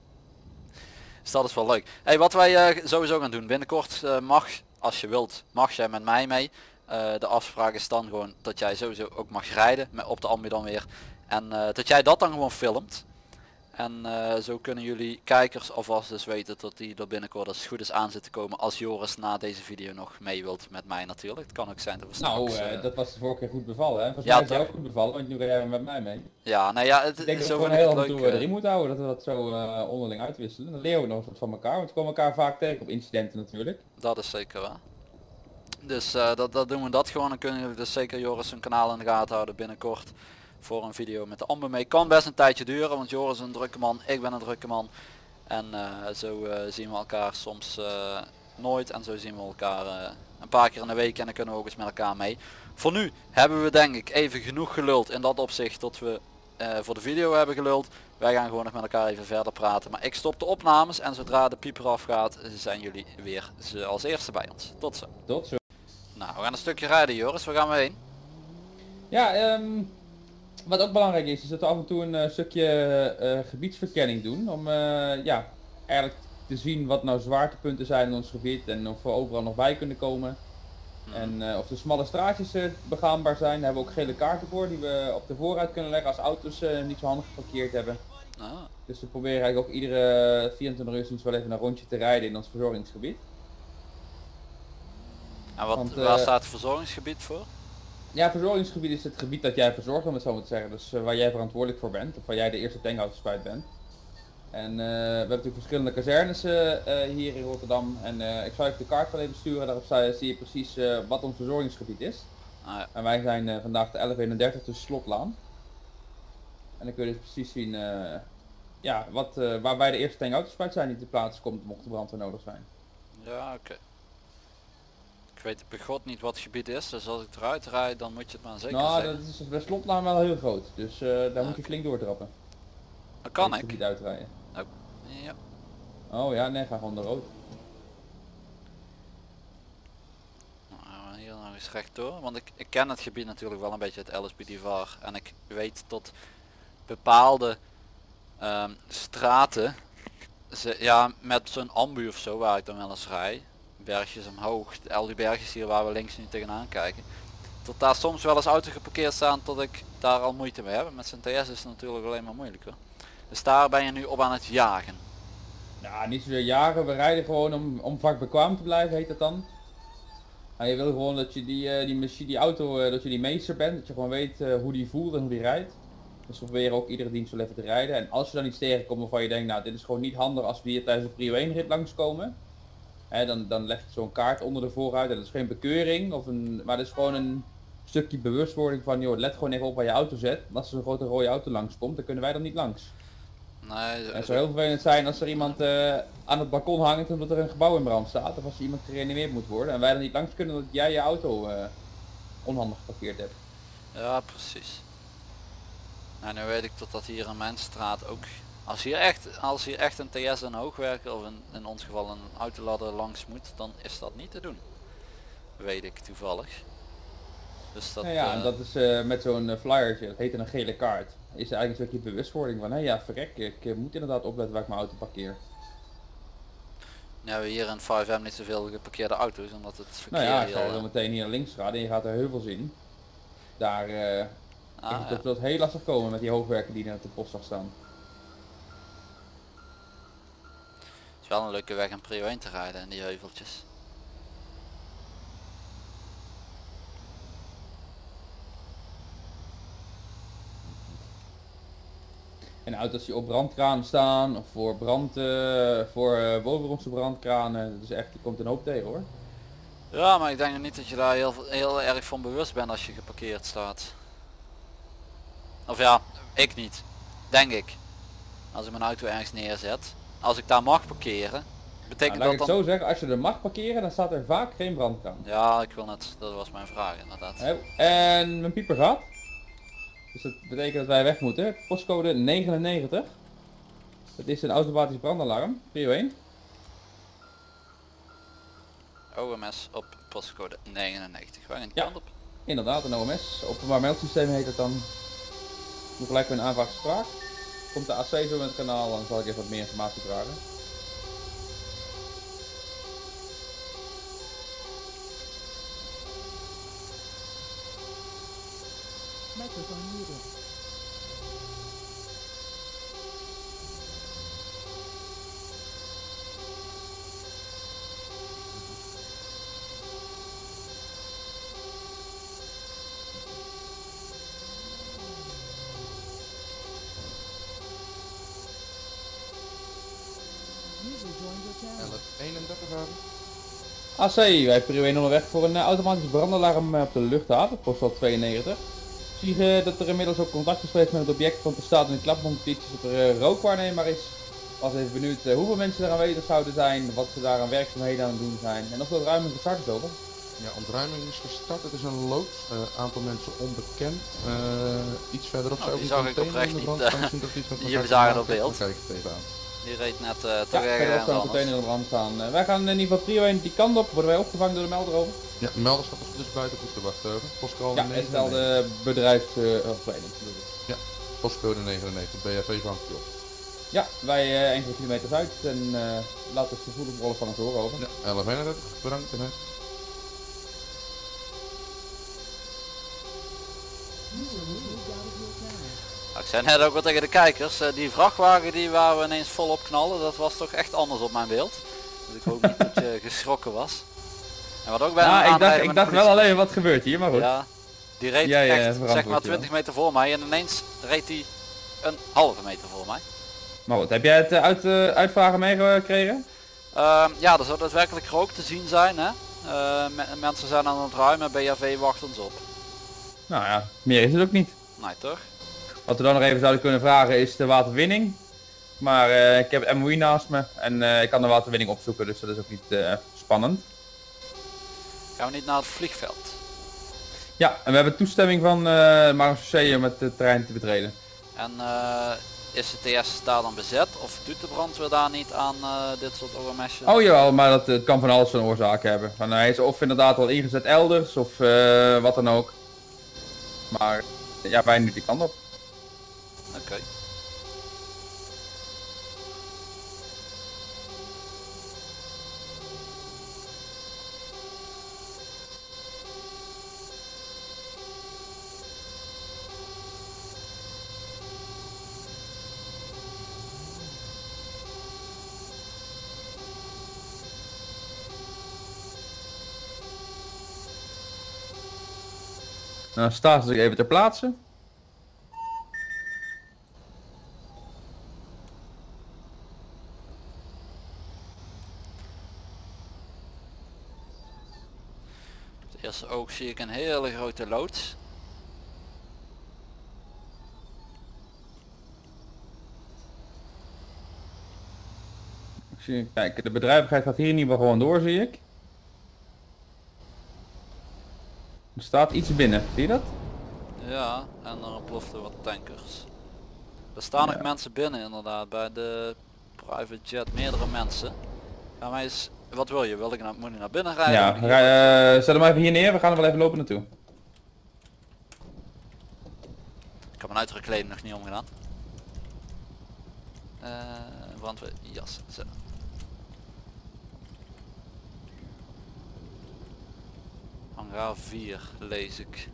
Dus dat is wel leuk. Hey, wat wij uh, sowieso gaan doen, binnenkort uh, mag, als je wilt, mag jij met mij mee. Uh, de afspraak is dan gewoon dat jij sowieso ook mag rijden met, op de ambu dan weer. En uh, dat jij dat dan gewoon filmt. En uh, zo kunnen jullie kijkers alvast dus weten dat die er binnenkort als het goed is aan zit te komen. Als Joris na deze video nog mee wilt met mij natuurlijk. Het kan ook zijn dat we Nou, straks... uh, Uh, dat was de vorige keer goed bevallen, hè? Volgens ja, mij is het toch? ook goed bevallen, want nu ga jij met mij mee. ja, nou ja, het Ik denk is dat zo we gewoon vind ik heel het af en leuk. toe uh, erin moeten houden, dat we dat zo uh, onderling uitwisselen. Dan leren we nog eens wat van elkaar, want we komen elkaar vaak tegen op incidenten natuurlijk. Dat is zeker waar. Dus uh, dat, dat doen we dat gewoon. Dan kunnen jullie dus zeker Joris zijn kanaal in de gaten houden binnenkort. Voor een video met de ambu mee. Kan best een tijdje duren, want Joris is een drukke man, ik ben een drukke man. En uh, zo uh, zien we elkaar soms uh, nooit en zo zien we elkaar uh, een paar keer in de week en dan kunnen we ook eens met elkaar mee. Voor nu hebben we denk ik even genoeg geluld in dat opzicht tot we uh, voor de video hebben geluld. Wij gaan gewoon nog met elkaar even verder praten. Maar ik stop de opnames en zodra de pieper afgaat zijn jullie weer als eerste bij ons. Tot zo. Tot zo. Nou, we gaan een stukje rijden Joris, waar gaan we heen? Ja, um, wat ook belangrijk is, is dat we af en toe een uh, stukje uh, gebiedsverkenning doen. Om uh, ja, eigenlijk te zien wat nou zwaartepunten zijn in ons gebied en of we overal nog bij kunnen komen. Hmm. En uh, of de smalle straatjes uh, begaanbaar zijn. Daar hebben we ook gele kaarten voor die we op de voorruit kunnen leggen als auto's uh, niet zo handig geparkeerd hebben. Ah. Dus we proberen eigenlijk ook iedere vierentwintig uur sinds wel even een rondje te rijden in ons verzorgingsgebied. En wat, Want, waar uh, staat het verzorgingsgebied voor? Ja, verzorgingsgebied is het gebied dat jij verzorgt, om het zo maar te zeggen. Dus uh, waar jij verantwoordelijk voor bent, of waar jij de eerste tankhoudenspuit bent. En uh, we hebben natuurlijk verschillende kazernes uh, uh, hier in Rotterdam. En uh, ik zal even de kaart wel even sturen, daarop zie je precies uh, wat ons verzorgingsgebied is. Ah, ja. En wij zijn uh, vandaag de elf eenendertig, dus Slotlaan. En dan kun je dus precies zien uh, ja, wat, uh, waar wij de eerste tankhoudenspuit zijn die te plaatsen komt mocht de brandweer nodig zijn. Ja, oké. Okay. Ik weet bij god niet wat het gebied is, dus als ik eruit rijd dan moet je het maar zeker nou, zeggen. dat is bij Slotlaan wel heel groot, dus uh, daar ah, moet je flink doortrappen. Dat kan ik. Niet uitrijden. Oh, ja. Oh ja, nee, ga gewoon de rood. Nou, hier nog eens rechtdoor, want ik, ik ken het gebied natuurlijk wel een beetje het L S B Divar en ik weet tot bepaalde um, straten, ze, ja met zo'n ambu of zo waar ik dan wel eens rij, bergjes omhoog, al die bergjes hier waar we links nu tegenaan kijken, tot daar soms wel eens auto geparkeerd staan tot ik daar al moeite mee heb. Met zijn T S is het natuurlijk alleen maar moeilijk hoor. Dus daar ben je nu op aan het jagen. Ja, niet zozeer jagen, we rijden gewoon om, om vakbekwaam te blijven, heet dat dan. En je wil gewoon dat je die, uh, die machine, die auto, uh, dat je die meester bent, dat je gewoon weet uh, hoe die voelt en hoe die rijdt. Dus we proberen ook iedere dienst wel even te rijden. En als je dan iets tegenkomt waarvan je denkt, nou dit is gewoon niet handig als we hier tijdens de prio één rit langskomen. Hè, dan, dan leg je zo'n kaart onder de voorruit en dat is geen bekeuring, of een, maar dat is gewoon een stukje bewustwording van, joh, let gewoon even op waar je auto zet. En als er zo'n grote rode auto langskomt, dan kunnen wij dan niet langs. Nee, het zou heel vervelend zijn als er iemand uh, aan het balkon hangt omdat er een gebouw in brand staat, of als er iemand gereanimeerd moet worden en wij dan niet langs kunnen omdat jij je auto uh, onhandig geparkeerd hebt. Ja, precies. Nou, nu weet ik dat dat hier in mijn straat ook, als hier echt, als hier echt een T S en hoogwerker of in, in ons geval een autoladder langs moet, dan is dat niet te doen. Weet ik toevallig. Dus dat, nou ja, uh, en dat is uh, met zo'n uh, flyertje, dat heet een gele kaart. Is er eigenlijk een stukje bewustwording van, hé ja verrek, ik uh, moet inderdaad opletten waar ik mijn auto parkeer. Ja, we hier in vijf M niet zoveel geparkeerde auto's, omdat het verkeer Nou ja, als heel... jij Uh, zo meteen hier naar links gaat en je gaat er heuvels in, daar uh, ah, is het ja. dat wel heel lastig komen met die hoogwerken die er op de postzag staan. Het is wel een leuke weg om prio één te rijden in die heuveltjes. En auto's die op brandkraan staan, of voor brand, uh, voor uh, bovengrondse brandkranen, dat is echt, er komt een hoop tegen hoor. Ja, maar ik denk niet dat je daar heel, heel erg van bewust bent als je geparkeerd staat. Of ja, ik niet. Denk ik. Als ik mijn auto ergens neerzet. Als ik daar mag parkeren. Betekent Nou, laat dat ik dan... het zo zeggen, als je er mag parkeren, dan staat er vaak geen brandkraan. Ja, ik wil net. Dat was mijn vraag inderdaad. Hè, en mijn pieper gaat. Dus dat betekent dat wij weg moeten. Postcode negenennegentig. Dat is een automatisch brandalarm. Prio één. O M S op postcode negenennegentig. Waar in die Ja. kant op? Inderdaad, een O M S. Openbaar meldsysteem heet het dan. Doe gelijk weer een aanvraag spraak. Komt de A C zo in het kanaal, dan zal ik even wat meer informatie vragen. Microphone muted. User joined your channel. elf eenendertig graden. A C, wij hebben prio één onderweg voor een uh, automatisch brandalarm uh, op de luchthaven, postal tweeënnegentig. Zie je dat er inmiddels ook contact is geweest met het object, want er staat in de klapnotities dat er uh, rookwaarnemer is. Was even benieuwd uh, hoeveel mensen er aanwezig zouden zijn, wat ze daar aan werkzaamheden aan het doen zijn en of de ruiming gestart is over. Ja, ontruiming is gestart. Het is een loods. Uh, aantal mensen onbekend. Uh, iets verderop Nou, zou die ook zag een ik container oprecht in de niet, brand eh, staan. Misschien dat iets met jullie elkaar te zagen maken op beeld. heeft. Dan kijk ik het even aan. Die reed net uh, Ja, toch verderop ergens staat een anders. container in de brand staan. Uh, wij gaan in ieder geval prio één die kant op, worden wij opgevangen door de melder over. Ja, melder staat dus buiten goed te wachten over. Postcode Ja, en stel negenennegentig. de bedrijfsverlening. Uh, Postcode negenennegentig. B F V vangt u op. ja, wij uh, enkele kilometers uit en uh, laten het gevoelig rollen van het horen over. Ja, elf eenendertig. Bedankt. Hè. User was moved out of your channel. Nou, ik zei net ook wel tegen de kijkers, uh, die vrachtwagen die waar we ineens volop knallen, dat was toch echt anders op mijn beeld. Dus ik hoop niet dat je geschrokken was. En wat ook bij Ja, een ik dacht, aanrijden ik met dacht een wel politie- alleen wat gebeurt hier, maar goed. Ja, die reed Ja, ja, echt zeg verantwoord maar je twintig meter voor mij en ineens reed hij een halve meter voor mij. Maar goed, heb jij het uh, uit, uh, uitvragen meegekregen? Uh, ja, er zou daadwerkelijk rook te zien zijn, hè. Uh, me mensen zijn aan het ruimen, B H V wacht ons op. Nou ja, meer is het ook niet. Nee toch? Wat we dan nog even zouden kunnen vragen is de waterwinning. Maar uh, ik heb M O I naast me en uh, ik kan de waterwinning opzoeken, dus dat is ook niet uh, spannend. Gaan we niet naar het vliegveld? Ja, en we hebben toestemming van uh, Marseille om het uh, terrein te betreden. En uh, is het eerst daar dan bezet of doet de brandweer daar niet aan uh, dit soort O M S'jes? Oh jawel, maar dat uh, kan van alles een oorzaak hebben. Van, uh, hij is of inderdaad al ingezet elders of uh, wat dan ook. Maar ja, wij nu die kant op. Oké. Okay. Nou, dan staat ze even ter plaatse. Op het eerste oog zie ik een hele grote loods. Ik zie, kijk, de bedrijvigheid gaat hier in ieder geval gewoon door, zie ik. Er staat iets binnen, zie je dat? Ja, en er ontploften wat tankers. Er staan Ja. nog mensen binnen inderdaad, bij de private jet, meerdere mensen. Ga mij eens, wat wil je? Wil ik naar, moet ik naar binnen rijden? Ja, Moet ik hier- rij, uh, zet hem even hier neer, we gaan er wel even lopen naartoe. Ik heb mijn uitrekleding nog niet omgedaan. Uh, brandweer, jas, zo. Hangar vier lees ik.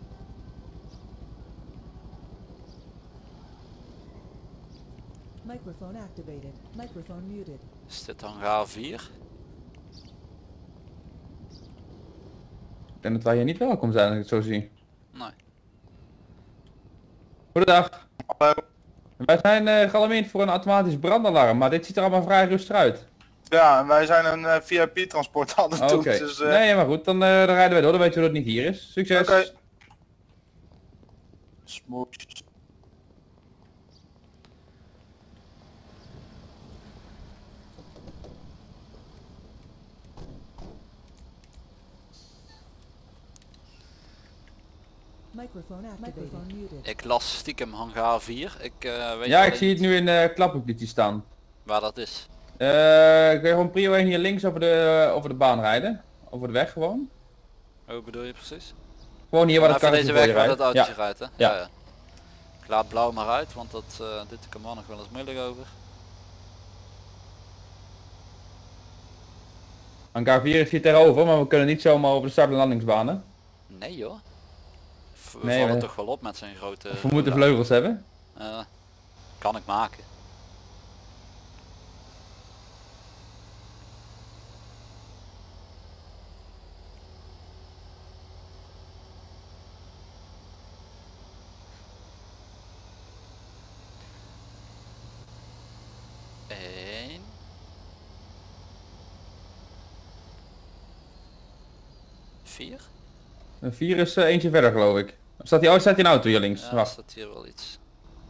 Microphone activated. Microphone muted. Is dit hangar vier? Ik denk dat wij hier niet welkom zijn als ik het zo zie. Nee. Goedendag. Hallo. Wij zijn uh, gealarmeerd voor een automatisch brandalarm, maar dit ziet er allemaal vrij rustig uit. Ja, en wij zijn een uh, V I P-transport aan het doen. Oké, Dus, uh... nee, maar goed, dan, uh, dan rijden wij door, dan weten we dat het niet hier is. Succes! Oké. Okay. Smootjes. Microphone activated. Muted. Ik las stiekem hangar vier. Ik, uh, weet Ja, ik niet zie het nu in de uh, klappenpolitie staan. waar dat is. Uh, kun je gewoon prio één hier links over de, over de baan rijden? Over de weg gewoon? Hoe bedoel je precies? Gewoon hier waar het van karretje deze voor weg je waar rijdt. dat autootje Ja. rijdt, hè? Ja. Ja, ja. Ik laat blauw maar uit, want dat, uh, dit kan man nog wel eens moeilijk over. Hangar vier is hier tegenover, maar we kunnen niet zomaar over de start- en landingsbanen. Nee joh. V we Nee, vallen we- toch wel op met zijn grote... Of we moeten vleugels hebben. Uh, kan ik maken. Eén. Vier? Een vier is uh, eentje verder geloof ik. Staat die, oh, staat die een auto hier links? Ja, er Wacht. staat hier wel iets.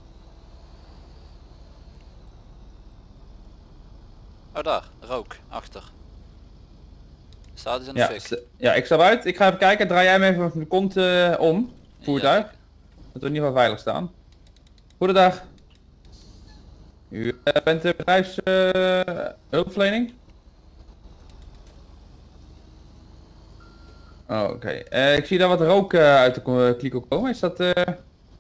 Oh daar, rook, achter. Staat dus in de Ja, fik. st- ja, ik stap uit. Ik ga even kijken. Draai jij me even van de kont uh, om. Voertuig. Ja, Dat we in ieder geval veilig staan. Goedendag. U uh, bent de bedrijfs uh, hulpverlening? Oh, oké. Okay. Uh, ik zie daar wat rook uh, uit de uh, kliko komen. Is dat... Uh... Oké,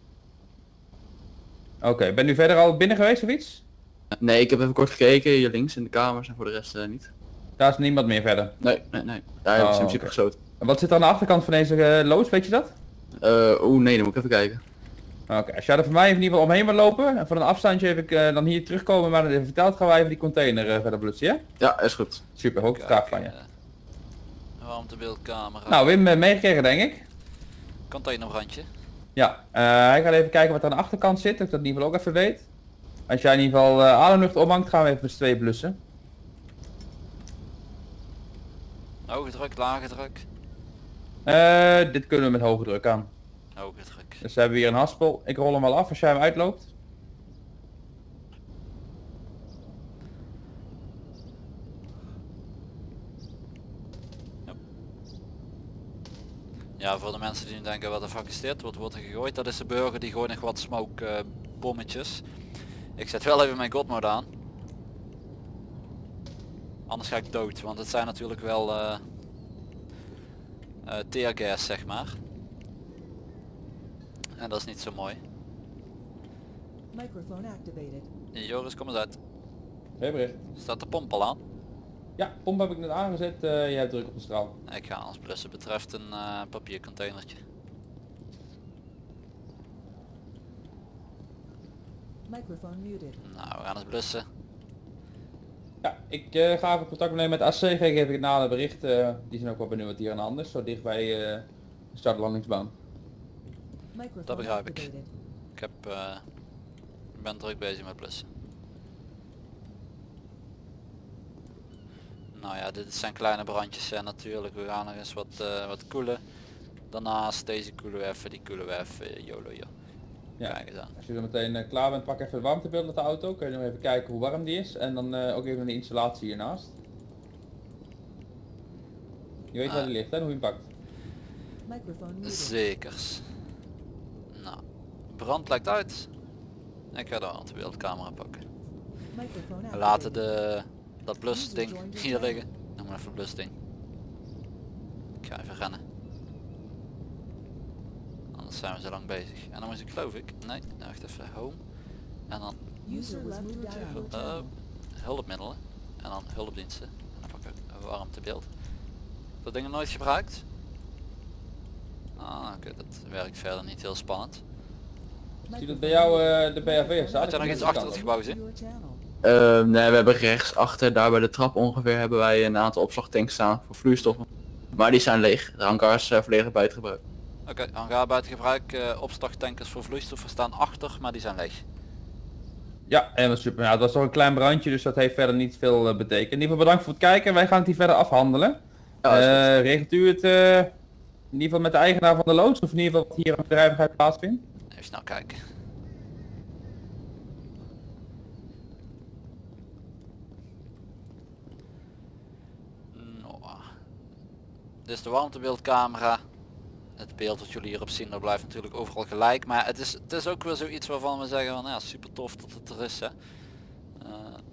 okay. Ben u verder al binnen geweest of iets? Nee, ik heb even kort gekeken hier links in de kamers en voor de rest uh, niet. Daar is niemand meer verder. Nee, nee, nee. Daar hebben ze in principe gesloten. En wat zit er aan de achterkant van deze uh, loods, weet je dat? Uh, Oeh nee, dan moet ik even kijken. Oké, okay. Als jij er voor mij in ieder geval omheen wil lopen en van een afstandje even uh, dan hier terugkomen, maar dan even verteld gaan wij even die container uh, verder blutsen, ja? Ja, is goed. Super, ook graag van je. Uh, warmtebeeldcamera. Nou, Wim uh, meegekregen denk ik. Containerbrandje. Ja, uh, hij gaat even kijken wat er aan de achterkant zit, dat ik dat in ieder geval ook even weet. Als jij in ieder geval uh, ademlucht omhangt, gaan we even met z'n tweeën blussen. Hoge druk, lage druk. Uh, dit kunnen we met hoge druk aan. Hoge druk. Dus we hebben hier een haspel. Ik rol hem wel af als jij hem uitloopt. Ja, voor de mensen die nu denken wat de fuck is dit, wat wordt er gegooid, dat is de burger die gooit nog wat smoke uh, bommetjes. Ik zet wel even mijn god mode aan. Anders ga ik dood, want het zijn natuurlijk wel uh, uh, teargas zeg maar. En dat is niet zo mooi. Microphone activated. Joris, kom eens uit. Hey, bericht. Staat de pomp al aan? Ja, pomp heb ik net aangezet. Uh, jij hebt druk op de straal. Ik ga anders blussen, betreft een uh, papiercontainertje. Microphone muted. Nou, we gaan eens blussen. Ja, ik uh, ga even contact opnemen met A C, geef ik het na het bericht. Uh, die zijn ook wel benieuwd wat hier aan de hand is, zo dicht bij uh, de start-landingsbaan. Dat begrijp ik. Ik heb, uh, ik ben druk bezig met blussen. Nou ja, dit zijn kleine brandjes en natuurlijk, we gaan nog eens wat, uh, wat koelen. Daarnaast deze koelen we even, die koelen we even, yolo yo. Ja. Kijk eens aan. Als je er meteen uh, klaar bent, pak even de warmtebeeld met de auto. Kun je nog even kijken hoe warm die is. En dan uh, ook even een installatie hiernaast. Je weet Ah. waar die ligt, hè? Hoe je hem pakt. Microphone muted. Zekers. Nou, brand lijkt uit. Ik ga de warmtebeeldcamera pakken. Microphone We laten activated. de, dat blusding hier liggen. Noem maar even blusding. Ik ga even rennen. Anders zijn we zo lang bezig. En dan moet ik geloof ik, nee, wacht even, home. En dan User was moved out of your uh, channel. hulpmiddelen. En dan hulpdiensten. En dan pak ik een warmtebeeld. Dat dingen nooit gebruikt? Ah, oké, dat werkt verder niet heel spannend. Zie je dat bij jou uh, de B H V staat? Had jij nog iets achter het gebouw zien? Your channel. Uh, nee, we hebben rechts achter, daar bij de trap ongeveer, hebben wij een aantal opslagtanks staan voor vloeistoffen. Maar die zijn leeg. De hangar is uh, volledig buiten gebruik. Oké, okay, hangar buiten gebruik. Uh, opslagtankers voor vloeistoffen staan achter, maar die zijn leeg. Ja, en dat is super. Nou, het was toch een klein brandje, dus dat heeft verder niet veel uh, betekend. In ieder geval bedankt voor het kijken. Wij gaan het hier verder afhandelen. Ja, is goed. Uh, regelt u het uh, in ieder geval met de eigenaar van de loods, of in ieder geval wat hier aan de bedrijvigheid plaatsvindt? Even snel kijken. Nou, dit is de warmtebeeldcamera. Het beeld dat jullie hierop zien, dat blijft natuurlijk overal gelijk. Maar het is, het is ook weer zoiets waarvan we zeggen van ja, super tof dat het er is. Hè. Uh,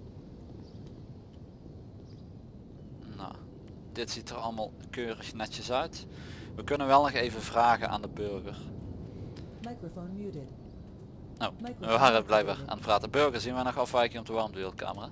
nou, dit ziet er allemaal keurig netjes uit. We kunnen wel nog even vragen aan de burger. Microphone muted. Nou, we waren blijkbaar aan het praten. Burger, zien we nog afwijking op de warmtebeeldcamera?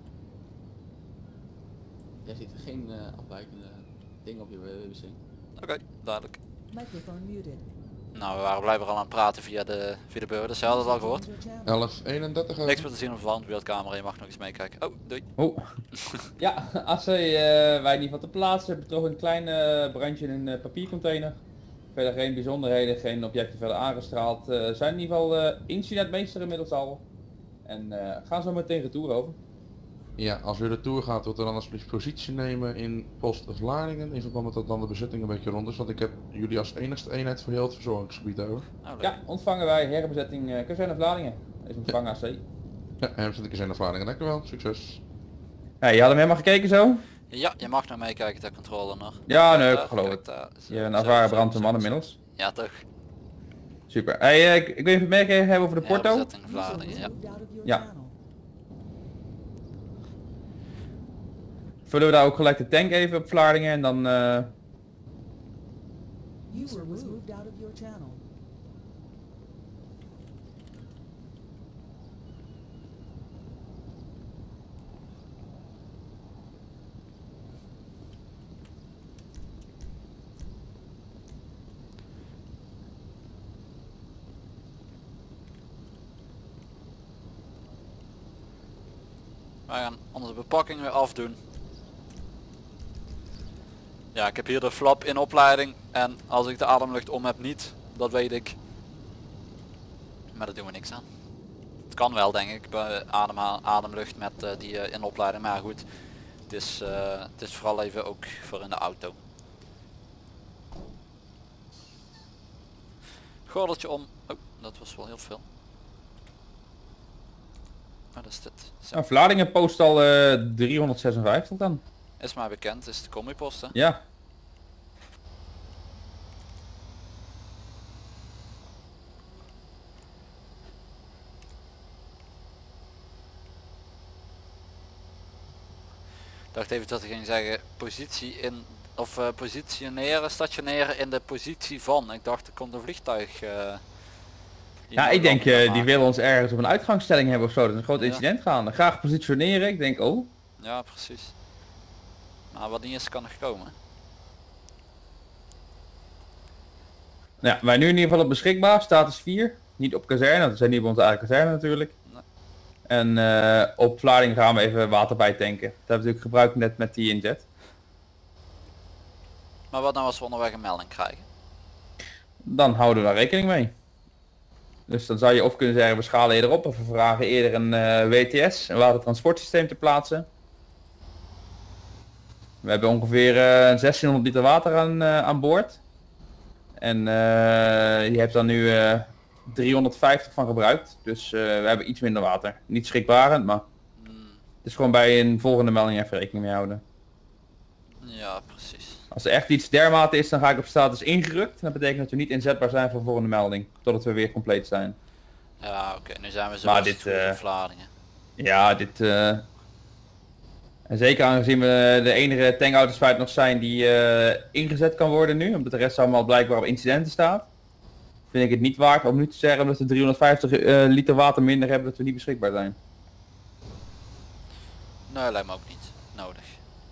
Jij ziet geen uh, afwijkende dingen op je W B C. Oké, okay, duidelijk. Microphone muted. Nou, we waren blijkbaar al aan het praten via de, via de burger, dus ze hadden het al gehoord. elf eenendertig. Niks meer te zien op de warmtebeeldcamera, je mag nog eens meekijken. Oh, doei. Oh. Ja, als uh, wij in ieder geval te plaatsen, hebben we toch een klein uh, brandje in een uh, papiercontainer. Verder geen bijzonderheden, geen objecten verder aangestraald. Uh, zijn in ieder geval uh, incidentmeester inmiddels al. En uh, gaan zo meteen retour over. Ja, als u de tour gaat, wilt u dan alsjeblieft positie nemen in post Vlaardingen, in verband met dat dan de bezetting een beetje rond is, want ik heb jullie als enigste eenheid voor heel het verzorgingsgebied over. Oh, ja, ontvangen wij herbezetting uh, Kazerne Vlaardingen. Is ontvangen A C. Ja, herbezetting Kazerne Vlaardingen, dank u wel, succes. Hey, je had hem helemaal gekeken zo? Ja, je mag nog meekijken ter controle nog. Ja, nee, ik uh, geloof het. Uh, je bent een ervaren brandweerman inmiddels. Ja, toch. Super. Hey, uh, ik, ik wil even opmerkingen hebben over de porto. Herbezetting Vlaardingen, ja. Ja. Vullen we daar ook gelijk de tank even op Vlaardingen en dan... Uh... User was moved out of your channel. Wij gaan onze bepakking weer afdoen. Ja, ik heb hier de flap in opleiding en als ik de ademlucht om heb niet, dat weet ik. Maar daar doen we niks aan. Het kan wel denk ik, bij adem, ademlucht met uh, die uh, in opleiding, maar goed. Het is, uh, het is vooral even ook voor in de auto. Gordeltje om. Oh, dat was wel heel veel. Wat is dit? Nou, Vlaardingen post al uh, driehonderdzesenvijftig dan. Is maar bekend, is de combi-post hè? Ja. Ik dacht even dat ik ging zeggen positie in of uh, positioneren, stationeren in de positie van. Ik dacht er komt een vliegtuig. Uh, ja, ik denk uh, die willen ons ergens op een uitgangsstelling hebben of zo. Dat is een groot ja. incident gaande. Graag positioneren. Ik denk oh. Ja, precies. Maar wat niet is kan nog komen. Nou, ja, wij nu in ieder geval op beschikbaar. Status vier. Niet op kazerne. Dat zijn niet bij onze eigen kazerne natuurlijk. Nee. En uh, op Vlaardingen gaan we even water bij tanken. Dat hebben we natuurlijk gebruikt net met die injet. Maar wat nou als we onderweg een melding krijgen? Dan houden we daar rekening mee. Dus dan zou je of kunnen zeggen we schalen eerder op of we vragen eerder een uh, W T S, een watertransportsysteem te plaatsen. We hebben ongeveer uh, zestienhonderd liter water aan, uh, aan boord. En uh, je hebt dan nu uh, driehonderdvijftig van gebruikt. Dus uh, we hebben iets minder water. Niet schrikbarend, maar hmm. het is gewoon bij een volgende melding even rekening mee houden. Ja, precies. Als er echt iets dermate is, dan ga ik op status ingerukt. Dat betekent dat we niet inzetbaar zijn voor de volgende melding. Totdat we weer compleet zijn. Ja, oké. Okay. Nu zijn we zo maar dit, uh, Vlaardingen. Ja, dit... Uh, en zeker aangezien we de enige tankauto's feit nog zijn die uh, ingezet kan worden nu. Omdat de rest allemaal blijkbaar op incidenten staat. Vind ik het niet waard om nu te zeggen dat we driehonderdvijftig uh, liter water minder hebben dat we niet beschikbaar zijn. Nee, lijkt me ook niet nodig.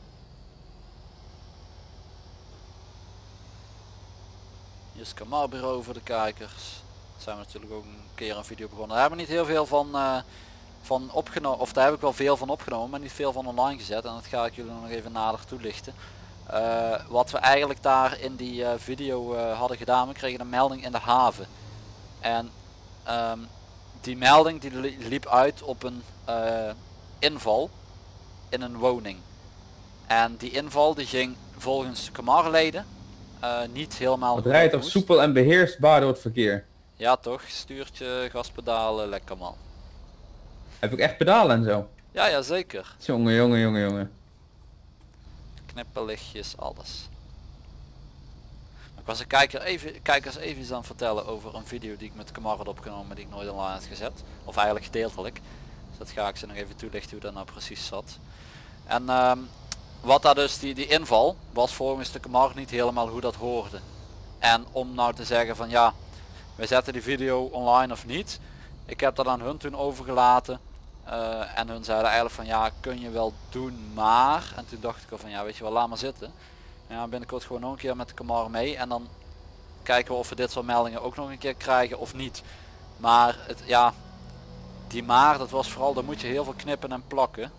Hier is het kamerbureau voor de kijkers. Daar zijn we natuurlijk ook een keer een video begonnen. Daar hebben we niet heel veel van, uh, van opgenomen. Of daar heb ik wel veel van opgenomen, maar niet veel van online gezet. En dat ga ik jullie nog even nader toelichten. Uh, wat we eigenlijk daar in die uh, video uh, hadden gedaan. We kregen een melding in de haven. En um, die melding die li- liep uit op een uh, inval in een woning. En die inval die ging volgens de Kamarleden uh, niet helemaal... Het rijdt toch soepel en beheersbaar door het verkeer? Ja toch, stuurtje, gaspedalen, lekker man. Heb ik echt pedalen en zo? Ja, ja zeker. Jongen, jongen, jongen, jongen. Knipperlichtjes, alles. Ik was een kijker even, kijkers even iets aan het vertellen over een video die ik met de Kamar had opgenomen die ik nooit online had gezet. Of eigenlijk gedeeltelijk. Dus dat ga ik ze nog even toelichten hoe dat nou precies zat. En um, wat daar dus, die, die inval, was volgens de Kamar niet helemaal hoe dat hoorde. En om nou te zeggen van ja, wij zetten die video online of niet. Ik heb dat aan hun toen overgelaten. Uh, en hun zeiden eigenlijk van ja, kun je wel doen, maar. En toen dacht ik al van ja, weet je wel, laat maar zitten. Ja, binnenkort gewoon nog een keer met de Kamar mee. En dan kijken we of we dit soort meldingen ook nog een keer krijgen of niet. Maar het, ja, die maar, dat was vooral, dan moet je heel veel knippen en plakken.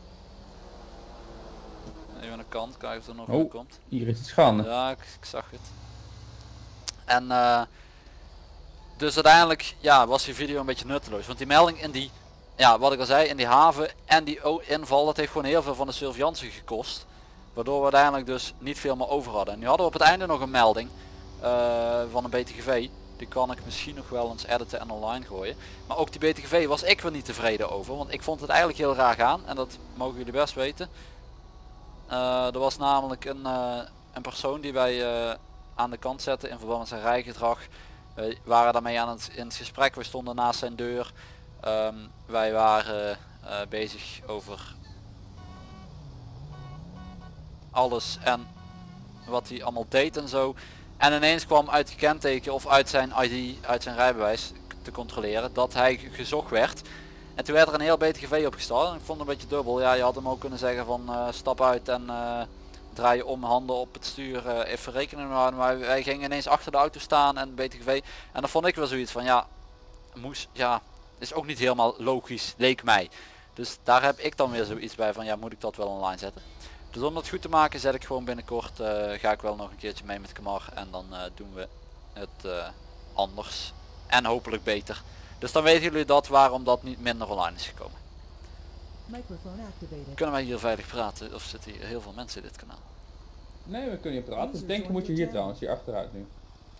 Even aan de kant, kijken of er nog oh, komt. Hier is iets gaande. Ja, ik, ik zag het. En uh, dus uiteindelijk ja, was die video een beetje nutteloos. Want die melding in die, ja, wat ik al zei, in die haven en die inval, dat heeft gewoon heel veel van de surveillance gekost. Waardoor we uiteindelijk dus niet veel meer over hadden. En nu hadden we op het einde nog een melding uh, van een B T G V. Die kan ik misschien nog wel eens editen en online gooien. Maar ook die B T G V was ik wel niet tevreden over. Want ik vond het eigenlijk heel raar gaan. En dat mogen jullie best weten. Uh, er was namelijk een, uh, een persoon die wij uh, aan de kant zetten in verband met zijn rijgedrag. We waren daarmee aan het, in het gesprek. We stonden naast zijn deur. Um, wij waren uh, bezig over alles en wat hij allemaal deed en zo. En ineens kwam uit het kenteken of uit zijn I D, uit zijn rijbewijs te controleren, dat hij gezocht werd. En toen werd er een heel B T G V opgesteld. En ik vond het een beetje dubbel. Ja, je had hem ook kunnen zeggen van uh, stap uit en uh, draai je om, handen op het stuur, uh, even rekening houden. Maar wij gingen ineens achter de auto staan en B T G V. En dan vond ik wel zoiets van ja, moest, ja, is ook niet helemaal logisch, leek mij. Dus daar heb ik dan weer zoiets bij van ja, moet ik dat wel online zetten. Dus om dat goed te maken zet ik gewoon binnenkort, uh, ga ik wel nog een keertje mee met Kamar en dan uh, doen we het uh, anders en hopelijk beter. Dus dan weten jullie dat waarom dat niet minder online is gekomen. Kunnen wij hier veilig praten of zitten hier heel veel mensen in dit kanaal? Nee, we kunnen hier praten. Ik denk moet je hier trouwens, hier achteruit nu.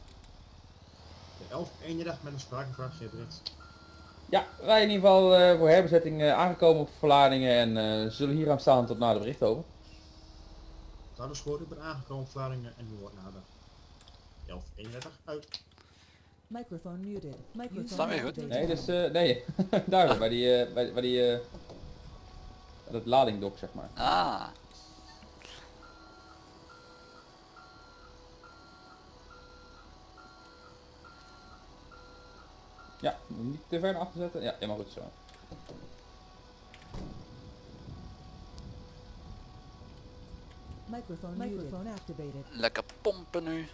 elf eendag met een spraakvraag Geert. Ja, wij in ieder geval uh, voor herbezetting uh, aangekomen op Vlaardingen en uh, zullen hier aan staan tot na de bericht over. Dat is goed, ik ben aangekomen op Vlaardingen en nu wordt na de elf eenendertig uit. Microphone muted. Microphone Staan weer goed? Nee, dus uh, nee, daar bij die, uh, bij, bij die, uh, dat ladingdok zeg maar. Ah. Ja, niet te ver naar achter zetten. Ja, helemaal goed zo. Microphone, Microphone activated. Lekker pompen nu.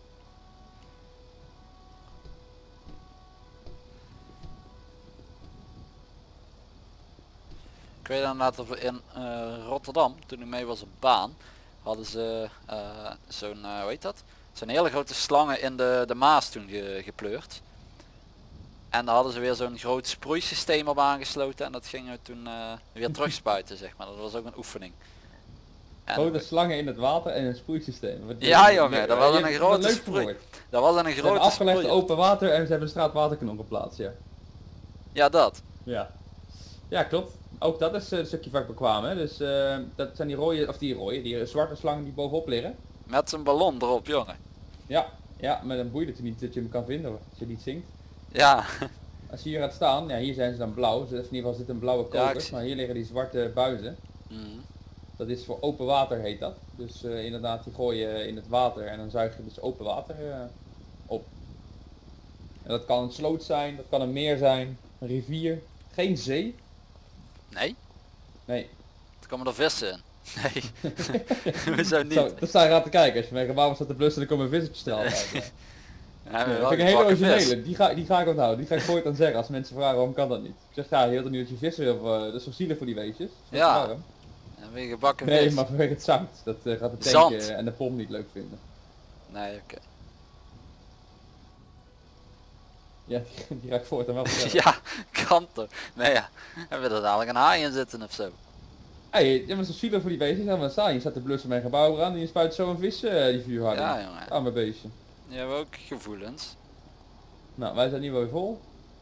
Ik weet inderdaad dat we in uh, Rotterdam, toen ik mee was op baan, hadden ze uh, zo'n, uh, hoe heet dat? Zo'n hele grote slangen in de, de Maas toen ge, gepleurd. En daar hadden ze weer zo'n groot sproeisysteem op aangesloten en dat gingen we toen uh, weer terugspuiten zeg maar. Dat was ook een oefening. En grote slangen in het water en een sproeisysteem. Wat ja jongen, dat was een grote sproei. Dat was een grote afgelegd sproei. open water en ze hebben een straatwaterkanon geplaatst, ja. Ja dat. Ja. Ja klopt. Ook dat is uh, een stukje vakbekwaam hè. Dus uh, dat zijn die rode, of die rode, die zwarte slangen die bovenop liggen. Met zijn ballon erop jongen. Ja, ja, maar dan boeit het je niet dat je hem kan vinden als je niet zingt. Ja. Als je hier gaat staan, ja hier zijn ze dan blauw, dus in ieder geval zit een blauwe kokers, ja, maar hier liggen die zwarte buizen. Mm. Dat is voor open water heet dat. Dus uh, inderdaad die gooi je in het water en dan zuig je dus open water uh, op. En dat kan een sloot zijn, dat kan een meer zijn, een rivier, geen zee. Nee? Nee. Er komen er vissen in. Nee. We zijn niet. Zo, dat sta je aan te kijken, als je mijn gebouw staat te blussen dan komen vissen op straal uit. Ja. Ja, nee, dat vind ik een hele originele, die ga, die ga ik onthouden, die ga ik nooit aan zeggen als mensen vragen waarom kan dat niet. Ik zeg ja, je wilt er niet dat je vissen wil, uh, dat is toch zielig voor die weesjes? Ja. En weer gebakken nee, vis. maar vanwege het zout, dat uh, gaat de tank uh, en de pomp niet leuk vinden. Nee, oké. Okay. Ja, die, die ga ik voortaan wel vertellen. Ja, kan toch. Nee ja, hebben we er dadelijk een haai in zitten of zo. Hé, hey, maar zo'n zielig voor die beestjes, dan staan je staat te blussen met een gebouw aan en je spuit zo een vis uh, die vuurhouding. Ja jongen. Arme beestje. Die hebben ook gevoelens. Nou, wij zijn nu wel weer vol.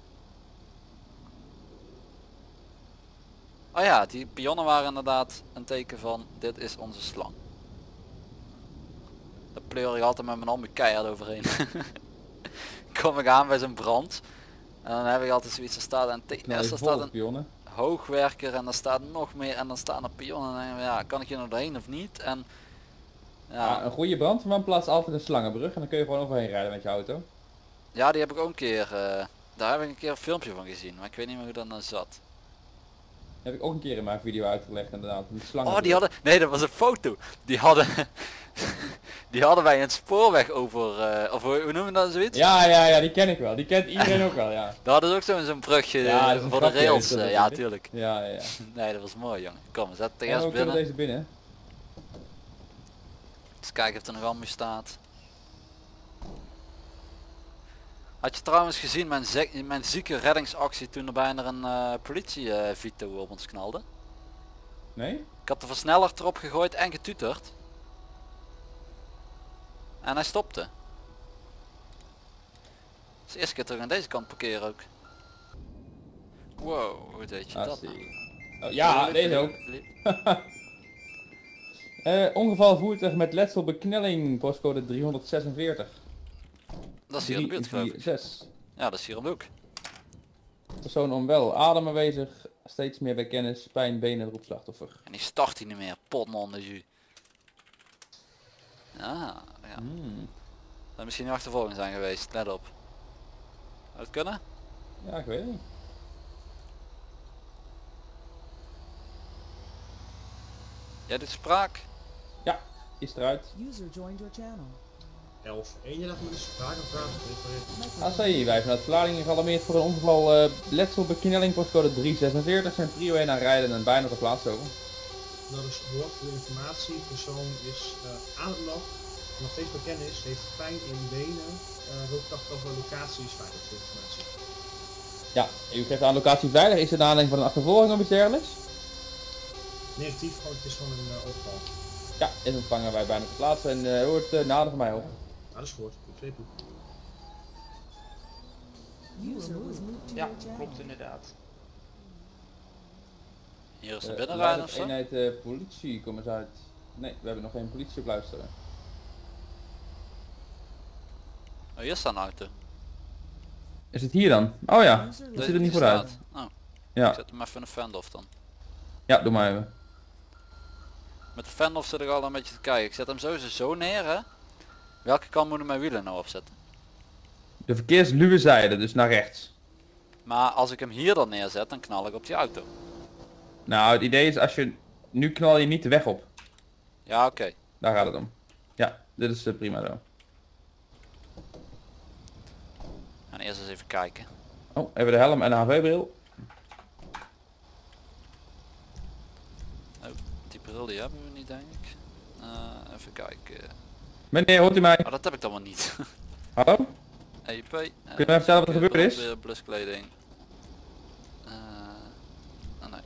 Oh ja, die pionnen waren inderdaad een teken van dit is onze slang. Daar pleur ik altijd met mijn handen keihard overheen. Kom ik aan bij zo'n brand. En dan heb ik altijd zoiets, er staat een T Nou, S, er staat een pionnen. hoogwerker en er staat nog meer en dan staan er pionnen en ja, kan ik hier nog doorheen of niet? En Ja, ja, een goede brandweerman plaatst altijd een slangenbrug en dan kun je gewoon overheen rijden met je auto. ja die heb ik ook een keer, uh, daar heb ik een keer een filmpje van gezien, maar ik weet niet meer hoe dat nou zat. Heb ik ook een keer in mijn video uitgelegd inderdaad. Die slangen. Oh die hadden, nee dat was een foto, die hadden, die hadden wij een spoorweg over, uh, of hoe hoe noemen we dat zoiets? Ja, ja, ja, die ken ik wel. Die kent iedereen ook wel, ja. Daar hadden ze ook zo'n zo'n brugje Ja, dat is uh, een voor de grapje, rails, is dat uh, ja natuurlijk. tuurlijk. Ja, ja, ja. Nee dat was mooi jongen, kom we zetten de En rest we kunnen binnen. deze binnen. Eens kijken of er nog allemaal staat. Had je trouwens gezien mijn, mijn zieke reddingsactie toen er bijna een uh, politie uh, Vito op ons knalde? Nee? Ik had de versneller erop gegooid en getuterd. En hij stopte. Het is de eerste keer terug aan deze kant parkeren ook. Wow, hoe deed je Ah, dat zie. nou? Oh, ja, deze ook. uh, ongeval voertuig met letsel beknelling, postcode driehonderdzesenveertig. Dat is hier in de buurt geloof ik. zes. Ja, dat is hier om de hoek. Persoon onwel, adem aanwezig, steeds meer bij kennis, pijn, benen, roep slachtoffer. En die start hij niet meer, potnon de jus. Ja, ja. Hmm. Dat misschien een achtervolging zijn geweest, let op. Zou het kunnen? Ja, ik weet het niet. Jij doet spraak? Ja, is eruit. User joined your channel. elf eenendertig met een spraakapparaat. A C I, wij vanuit Vlaardingen gealarmeerd voor een ongeval uh, letsel beknelling, postcode driehonderdzesenveertig. Zijn prio één aan rijden en bijna op de plaats over. Dat is woord voor de informatie. De persoon is uh, aan het nog, nog steeds bekend is, heeft pijn in benen. Uh, wil dacht over de locatie is veilig voor de informatie. Ja, u geeft aan locatie veilig. Is het een aanleiding van een achtervolging of iets dergelijks? Negatief, gewoon het is gewoon een uh, overval. Ja, is ontvangen wij bijna op de plaats en uh, hoort uh, nader van mij op. Ja, dat is goed. Ik begreep u. User was moved to Ja, your channel. klopt inderdaad. Hier is de Uh, binnenrijden of Leidelijk zo? eenheid uh, politie, kom eens uit. Nee, we hebben nog geen politie op luisteren. Oh, hier staat een auto. Is het hier dan? Oh ja, User dat was ziet er niet Die goed uit. staat. Oh, ik Ja, zet hem even in een fend-off dan. ja, doe maar even. Met de fend-off zit ik al een beetje te kijken. Ik zet hem sowieso zo neer hè. Welke kant moeten mijn wielen nou opzetten? De verkeersluwe zijde, dus naar rechts. Maar als ik hem hier dan neerzet, dan knal ik op die auto. Nou, het idee is als je... Nu knal je niet de weg op. Ja, oké. Okay. Daar gaat het om. Ja, dit is uh, prima zo. En eerst eens even kijken. Oh, even de helm en de H V-bril. Oh, die bril die hebben we niet denk ik. Uh, even kijken. Meneer, hoort u mij? Oh, dat heb ik dan wel niet. Hallo? E P. Kun je mij vertellen wat er gebeurd is? Weer bluskleding. Uh, oh nee.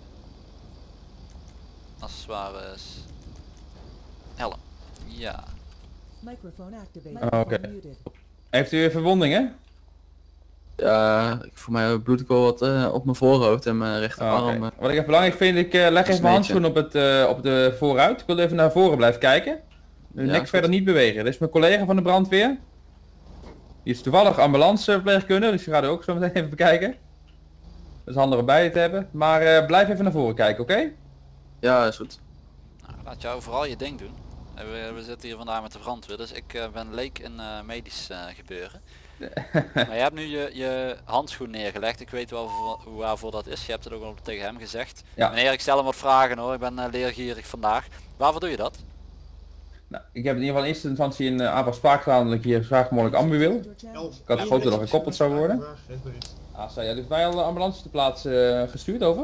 Accessoires. Helm. Ja. Microphone activated. Oh, oké. Microphone muted. Heeft u verwondingen? Ja, voor mij bloed ik wel wat uh, op mijn voorhoofd en mijn Oh, rechterarm. okay. Wat ik even belangrijk vind, ik uh, leg even mijn handschoen op, het, uh, op de vooruit. Ik wil even naar voren blijven kijken. Nu Ja, niks goed. verder niet bewegen. Dit is mijn collega van de brandweer. Die is toevallig ambulanceverpleegkundige, dus die gaat er ook zo meteen even bekijken. Dat is handig om bij je te hebben. Maar uh, blijf even naar voren kijken, oké? Okay? Ja, is goed. Nou, laat jou vooral je ding doen. We, we zitten hier vandaag met de brandweer, dus ik uh, ben leek in uh, medisch uh, gebeuren. Maar je hebt nu je, je handschoen neergelegd, ik weet wel voor, waarvoor dat is, je hebt het ook al tegen hem gezegd. Ja. Meneer, ik stel hem wat vragen hoor, ik ben uh, leergierig vandaag. Waarvoor doe je dat? Nou, ik heb in ieder geval in eerste instantie een uh, aantal spraak gedaan dat ik hier zo graag mogelijk ambu wil. Your channel. elf Ik had gehoopt dat er gekoppeld zou worden. Ah, zo, ja, dus wij al de ambulance te plaats uh, gestuurd over?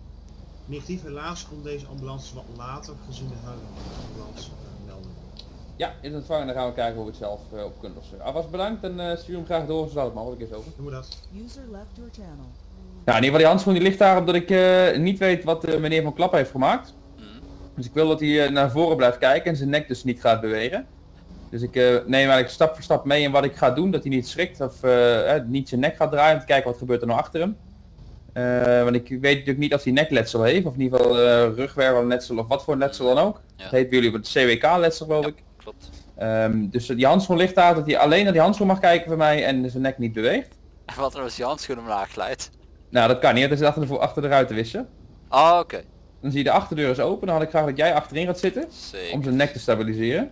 Negatief, helaas komt deze ambulance wat later gezien de huidige ambulance uh, melding. Ja, is ontvangen en dan gaan we kijken hoe we het zelf uh, op kunnen lossen. Alvast bedankt en uh, stuur hem graag door zodat het maar wat ik eens over. Doe dat. User left your channel. Nou, in ieder geval die handschoen die ligt daar omdat ik uh, niet weet wat uh, meneer Van Klap heeft gemaakt. Mm. Dus ik wil dat hij uh, naar voren blijft kijken en zijn nek dus niet gaat bewegen. Dus ik uh, neem eigenlijk stap voor stap mee in wat ik ga doen, dat hij niet schrikt of uh, uh, niet zijn nek gaat draaien om te kijken wat gebeurt er nou achter hem. Uh, want ik weet natuurlijk niet of hij nekletsel heeft, of in ieder geval uh, rugwervelletsel of wat voor letsel dan ook. Ja. Dat heet bij jullie het C W K-letsel geloof Ja, ik. klopt. Um, dus die handschoen ligt daar, dat hij alleen naar die handschoen mag kijken voor mij en zijn nek niet beweegt. En wat er als die handschoen omlaag glijdt? Nou dat kan niet, dat is achter de, achter de ruitenwisser. Ah, oké. Okay. Dan zie je de achterdeur is open, dan had ik graag dat jij achterin gaat zitten. Zeker. Om zijn nek te stabiliseren.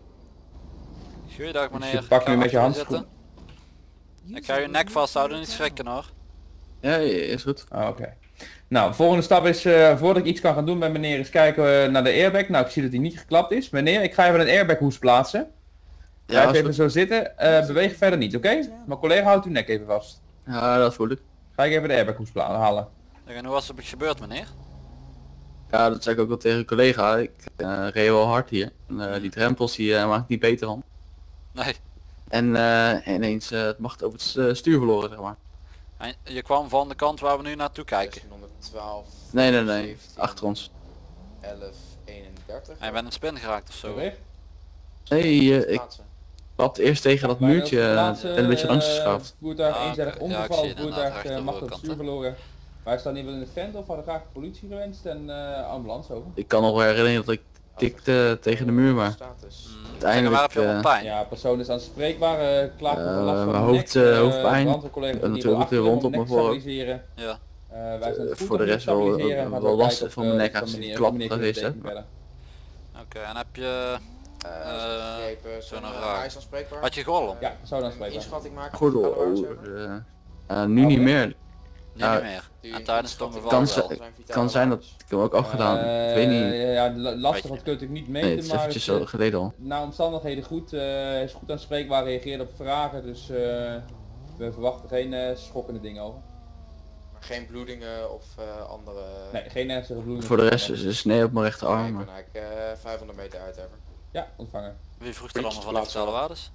Goeiedag meneer. Dus je pakt nu Ga met je achter handschoen. zitten. Ik ga je nek vasthouden, niet schrikken hoor. Ja, is goed. Ah, oké. Okay. Nou, de volgende stap is, uh, voordat ik iets kan gaan doen bij meneer, is kijken uh, naar de airbag. Nou, ik zie dat hij niet geklapt is. Meneer, ik ga even een airbag hoes plaatsen. Ja, Blijf even zo zitten, uh, beweeg verder niet, oké? Okay? Mijn collega houdt uw nek even vast. Ja, dat voel ik. Ga ik even de airbag hoes halen. En hoe was het gebeurd meneer? Ja, dat zei ik ook al tegen een collega. Ik uh, reed wel hard hier. En, uh, die drempels die uh, maakt niet beter van. Nee. En uh, ineens uh, het macht over het stuur verloren, zeg maar. En je kwam van de kant waar we nu naartoe kijken? zestienhonderdtwaalf, Nee, nee, nee. zeventien, Achter ons. elf, eenendertig. En je bent een spin geraakt of zo? Beweeg. Nee, uh, ik klapte eerst tegen dat muurtje Laatste, en een beetje langs uh, geschaafd. Voertuig Ah, eenzijdig oké. Ja, ik omgevallen, zie het voertuig inderdaad, uh, macht op rechter het stuur voorkant, verloren. Wij staan hier in de vent of hadden graag de politie gewenst en uh, ambulance over. Ik kan nog wel herinneren dat ik tikte tegen de muur, maar Status. Mm, uiteindelijk, waar heb je allemaal uh, pijn? Ja, persoon is aanspreekbaar, uh, klaagt Uh, van last van mijn de hoofd, nek, uh, uh, hoofdpijn. brandweercollega En die wil natuurlijk achter rond hem op om mijn nek voorhoofd. stabiliseren. Ja. Uh, wij zijn Uh, goed voor de om rest te wel, stabiliseren en wel gaan we lastig kijken van of, mijn uh, nek als van die meneer- klap van meneer geweest, Kunteken hè. verder. Oké, en heb je... Uh, Uh, begrepen, zo zijn, nog uh, raar. hij is aanspreekbaar. Had je gordel om? Ja, zou dan Een spreken. inschatting maken. Gordel, van de oh, waarschuwing. uh, uh, nu niet meer. Nu Ja, niet meer. Die En tijdens het inschatting ongeval kan wel. ze- van zijn Kan zijn dat vitale ik hem ook afgedaan. Uh, Ik weet niet. Ja, la- lastig, je want kun je natuurlijk niet Nee, meten, het is maar eventjes het, zo geleden al. naar omstandigheden goed, uh, hij is goed aanspreekbaar, reageert op vragen, dus uh, we verwachten geen uh, schokkende dingen over. maar geen bloedingen of uh, andere... Nee, geen ernstige bloeding. Voor de rest is een snee op mijn Nee, rechterarm. ik maar- ben eigenlijk uh, vijfhonderd meter uit hebben. Ja, ontvangen. Wie vroeg er allemaal van de vitale waardes?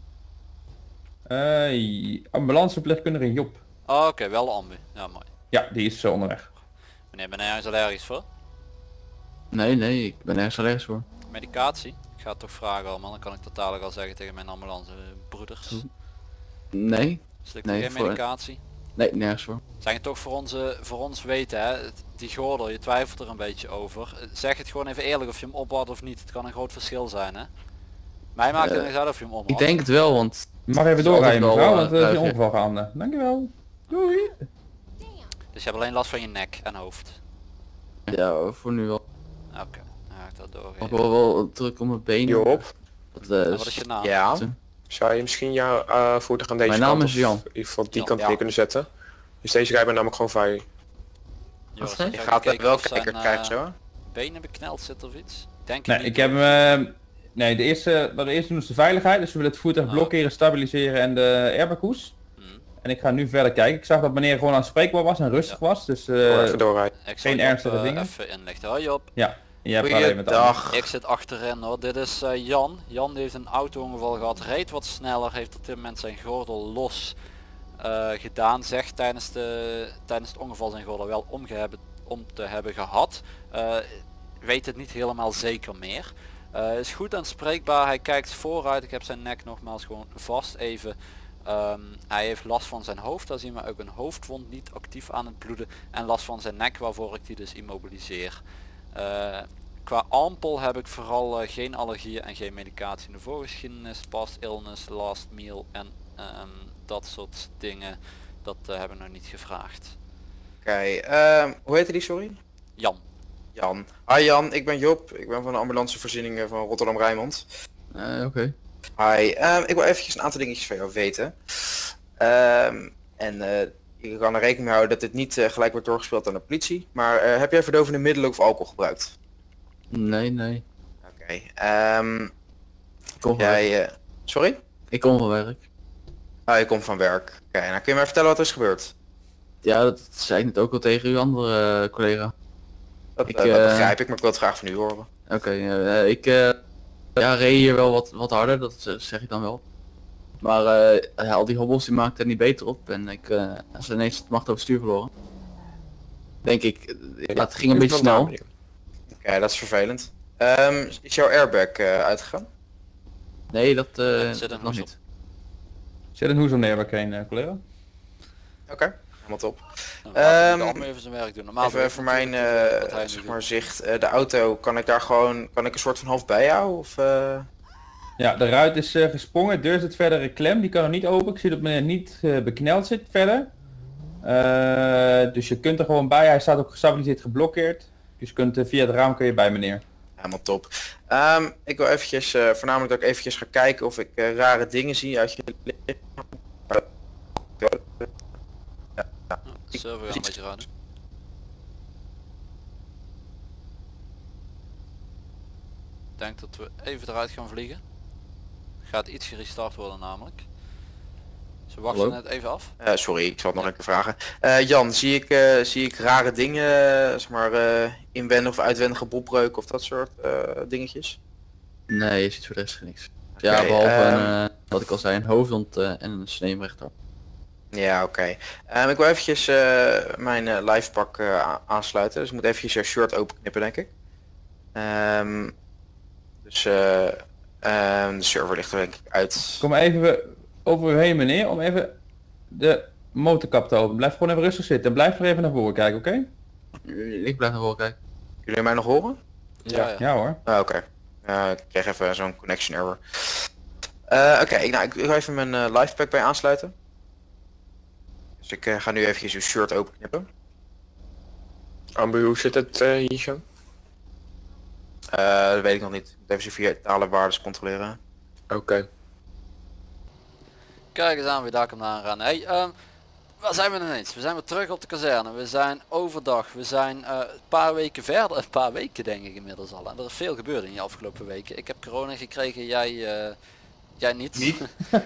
Uh, ambulanceverpleegkundige Job. Oh, oké, okay, wel ambu. Ja, mooi. Ja, die is uh, onderweg. Meneer, ben jij eens allergisch voor? Nee, nee, ik ben ergens allergisch voor. Medicatie? Ik ga het toch vragen allemaal, dan kan ik dat dadelijk al zeggen tegen mijn ambulance broeders. Nee, Slikt Nee, geen voor- medicatie? nee, nergens voor. Zijn het toch voor, onze, voor ons weten hè, het- die gordel, je twijfelt er een beetje over. Zeg het gewoon even eerlijk of je hem op had of niet, het kan een groot verschil zijn hè. Mij maakt het Eh, niet uit of je hem op Ik had. denk het wel, want Je mag even is doorrijden altijd wel, mevrouw, want uh, er is een ruig, ongeval gaande. Dankjewel. Doei. Dus je hebt alleen last van je nek en hoofd. ja, voor nu wel. Oké, dan ga ik dat Ik doorgeven. heb wel, wel druk op mijn benen. Joop, Dat, uh, En is- wat is je naam? ja. Zo. Zou je misschien jouw uh, voertuig aan deze Mijn naam kant is of Jan. in ieder geval die Jan, kant ja. neer kunnen zetten? Dus deze rijbaan namelijk gewoon vrij. Joris, zei heb Je jij gaat gekeken wel of zijn, kijken eh, krijgen zo. benen bekneld zit of iets? Denk Nee, niet, ik heb hoor. hem... Uh, nee, de eerste, wat we eerst doen is de veiligheid, dus we willen het voertuig Oh. blokkeren, stabiliseren en de airbaghoes. Hmm. En ik ga nu verder kijken. Ik zag dat meneer gewoon aanspreekbaar was en rustig was, dus uh, Gewoon even doorrijden. Ik zal geen Job, ernstige eh, dingen? even inlichten. Hoi Job. ja, je hebt alleen met de Goeiedag. Ik zit achterin hoor. Dit is eh, Jan. Jan die heeft een auto-ongeval gehad. Reed wat sneller. Heeft op dit moment zijn gordel los eh, gedaan. Zegt tijdens, de, tijdens het ongeval zijn gordel wel omgehebben, om te hebben gehad. Eh, weet het niet helemaal zeker meer. Uh, is goed aanspreekbaar. Hij kijkt vooruit. Ik heb zijn nek nogmaals gewoon vast even. Um, hij heeft last van zijn hoofd. Daar zien we ook een hoofdwond niet actief aan het bloeden. En last van zijn nek waarvoor ik die dus immobiliseer. Uh, qua ampel heb ik vooral uh, geen allergieën en geen medicatie in de voorgeschiedenis. Past illness, last meal en um, dat soort dingen. Dat uh, hebben we nog niet gevraagd. Oké, okay, uh, hoe heette die, sorry? Jan. Jan. Hi Jan, ik ben Job. Ik ben van de ambulancevoorzieningen van Rotterdam-Rijnmond. Uh, Oké. Okay. Hi, um, ik wil eventjes een aantal dingetjes van jou weten. Um, en uh, je kan er rekening mee houden dat dit niet uh, gelijk wordt doorgespeeld aan de politie. Maar uh, heb jij verdovende middelen of alcohol gebruikt? Nee, nee. Oké. Okay, um, ik kom van jij, werk. uh, sorry? Ik kom van werk. Ah, je komt van werk. Oké, okay, nou kun je mij vertellen wat er is gebeurd? Ja, dat zei ik net ook al tegen uw andere uh, collega. Dat, ik, uh, uh, dat begrijp ik, maar ik wil het graag van u horen. Oké, okay, uh, ik uh, ja, reed hier wel wat, wat harder, dat eh, zeg ik dan wel. Maar eh, ja, al die hobbels die maakten er niet beter op en ik uh, als ineens de macht over het stuur verloren. Denk ik, ja, het ging een beetje snel. Oké, okay, dat is vervelend. Um, is jouw airbag uh, uitgegaan? Nee, dat, uh, ja, zit dat nog niet. Zit een hoes om de airbag heen, uh, collega? Oké, okay, helemaal top. Nou, um, even zijn werk doen. Normaal even voor mijn uh, zeg maar zicht, uh, de auto, kan ik daar gewoon, kan ik een soort van half bijhouden? Of, uh... Ja, de ruit is uh, gesprongen, de deur zit verder een klem, die kan nog niet open. Ik zie dat meneer niet uh, bekneld zit verder. Uh, dus je kunt er gewoon bij, hij staat ook gestabiliseerd geblokkeerd. Dus je kunt uh, via het raam kun je bij meneer. Helemaal top. Um, ik wil eventjes, uh, voornamelijk dat ik eventjes ga kijken of ik uh, rare dingen zie uit je lichaam. Ja, ja. Server gaan een beetje raar. Ik denk dat we even eruit gaan vliegen. Gaat iets gerestart worden namelijk. Ze wachten Hallo? net even af. Uh, sorry, ik zal het nog een keer vragen. Uh, Jan, zie ik, uh, zie ik rare dingen, uh, zeg maar uh, inwendig of uitwendige botbreuk of dat soort uh, dingetjes? Nee, je ziet voor de rest niks. Okay, ja, behalve um, een, uh, wat ik al zei, een hoofdwond uh, en een sneem rechtop. Ja, oké. Okay. Um, ik wil eventjes uh, mijn uh, livepak uh, aansluiten, dus ik moet eventjes je shirt openknippen denk ik. Um, dus uh, um, de server ligt er denk ik uit. Kom even over u heen meneer, om even de motorkap te openen. Blijf gewoon even rustig zitten, blijf er even naar voren kijken, oké? Okay? Ik blijf naar voren kijken. Jullie mij nog horen? Ja, ja. ja hoor. Ah, oké. Okay. Uh, ik kreeg even zo'n connection error. Uh, oké, okay, nou, ik wil even mijn uh, livepack bij aansluiten. Dus ik uh, ga nu eventjes uw shirt openknippen. Ambu, hoe zit het uh, hier zo? Uh, dat weet ik nog niet. Ik moet even zijn vitale waardes controleren. Oké. Okay. Kijk eens aan wie daar komt aangaan. Hey, um, waar zijn we ineens? We zijn weer terug op de kazerne. We zijn overdag. We zijn uh, een paar weken verder. Een paar weken denk ik inmiddels al. En er is veel gebeurd in de afgelopen weken. Ik heb corona gekregen, jij, uh, jij niet. Niet?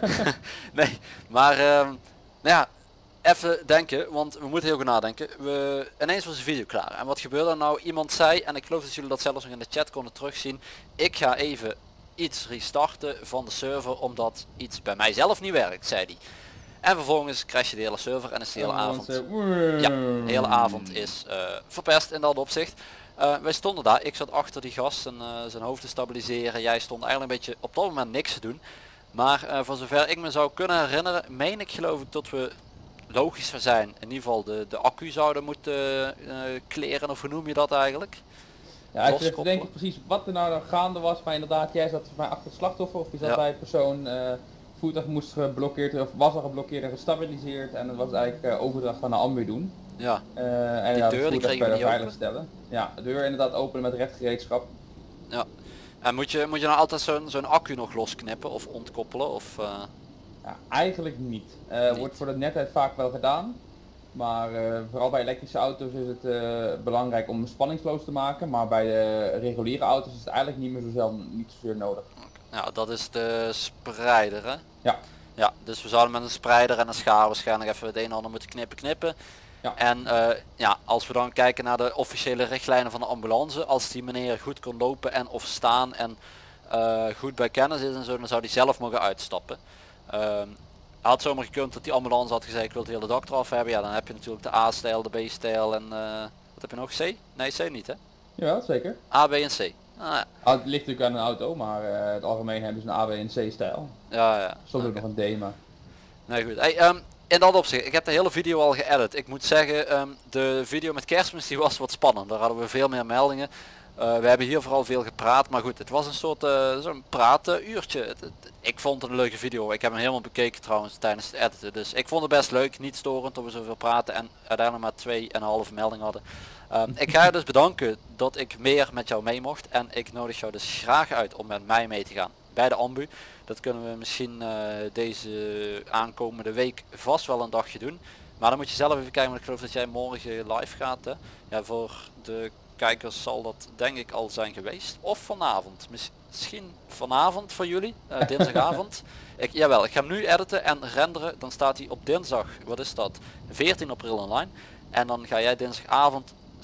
Nee, maar um, nou ja, even denken, want we moeten heel goed nadenken. We, ineens was de video klaar. En wat gebeurde er nou? Iemand zei, en ik geloof dat jullie dat zelfs nog in de chat konden terugzien. Ik ga even iets restarten van de server omdat iets bij mijzelf niet werkt, zei hij. En vervolgens crash je de hele server en is de hele oh, avond. Uh, ja, de hele avond is uh, verpest in dat opzicht. Uh, wij stonden daar, ik zat achter die gast en, uh, zijn hoofd te stabiliseren. Jij stond eigenlijk een beetje op dat moment niks te doen. Maar uh, voor zover ik me zou kunnen herinneren, meen ik geloof ik dat we logischer zijn. In ieder geval de, de accu zouden moeten uh, kleren, of hoe noem je dat eigenlijk? Ja, ik zit denk ik precies wat er nou dan gaande was, maar inderdaad, jij zat voor mij achter het slachtoffer of je zat ja. bij persoon, uh, voertuig moest geblokkeerd of was al geblokkeerd en gestabiliseerd en dat was eigenlijk uh, overdracht aan de ambu doen. Ja. Uh, en die ja, deur die kregen we niet veilig open. Stellen. Ja, de deur inderdaad openen met rechtgereedschap. Ja. En moet je, moet je nou altijd zo'n zo'n accu nog losknippen of ontkoppelen of? Uh... Ja, eigenlijk niet. Uh, niet. Wordt voor de netheid vaak wel gedaan. Maar uh, vooral bij elektrische auto's is het uh, belangrijk om spanningsloos te maken. Maar bij de reguliere auto's is het eigenlijk niet meer zo zelden, niet zozeer nodig. Nou, dat is de spreider hè? Ja. Ja, dus we zouden met een spreider en een schaar waarschijnlijk even het een en ander moeten knippen knippen. Ja. En uh, ja, als we dan kijken naar de officiële richtlijnen van de ambulance, als die meneer goed kon lopen en of staan en uh, goed bij kennis is en zo, dan zou die zelf mogen uitstappen. Uh, had zomaar gekund dat die ambulance had gezegd ik wil het hele dak eraf hebben, ja dan heb je natuurlijk de A-stijl, de B-stijl en uh, wat heb je nog? C? Nee, C niet hè? Ja, zeker. A, B en C. Ah, ja. ah, het ligt natuurlijk aan een auto, maar uh, het algemeen hebben ze een A, B en C stijl. Ja, ja. Soms ook nog een D, maar... Nee goed. Hey, um, in dat opzicht, ik heb de hele video al geëdit. Ik moet zeggen, um, de video met Kerstmis die was wat spannend. Daar hadden we veel meer meldingen. Uh, we hebben hier vooral veel gepraat, maar goed, het was een soort uh, zo'n praten uurtje. Het, het, ik vond het een leuke video. Ik heb hem helemaal bekeken trouwens tijdens het editen. Dus ik vond het best leuk, niet storend dat we zoveel praten en uiteindelijk maar twee en een halve melding hadden. Um, ik ga je dus bedanken dat ik meer met jou mee mocht en ik nodig jou dus graag uit om met mij mee te gaan bij de ambu. Dat kunnen we misschien uh, deze aankomende week vast wel een dagje doen. Maar dan moet je zelf even kijken, want ik geloof dat jij morgen live gaat. Hè? Ja, voor de kijkers zal dat denk ik al zijn geweest. Of vanavond. Misschien vanavond voor jullie, uh, dinsdagavond. ik, jawel, ik ga hem nu editen en renderen. Dan staat hij op dinsdag, wat is dat? veertien april online. En dan ga jij dinsdagavond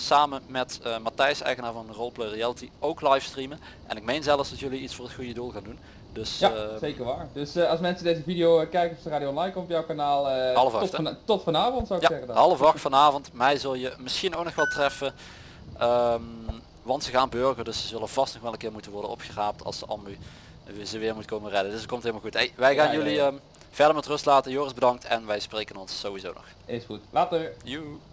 samen met uh, Matthijs, eigenaar van Roleplay Reality, ook livestreamen. En ik meen zelfs dat jullie iets voor het goede doel gaan doen. Dus, ja, uh, zeker waar. Dus uh, als mensen deze video uh, kijken op de Radio Online komt op jouw kanaal, uh, half tot, acht, van, tot vanavond zou ik ja, zeggen. Dan. half acht vanavond. Mij zul je misschien ook nog wel treffen. Um, want ze gaan burger, dus ze zullen vast nog wel een keer moeten worden opgeraapt als de ambu ze weer moet komen redden. Dus het komt helemaal goed. Hey, wij gaan ja, jullie ja, ja. Um, verder met rust laten. Joris bedankt en wij spreken ons sowieso nog. Is goed. Later. Joe.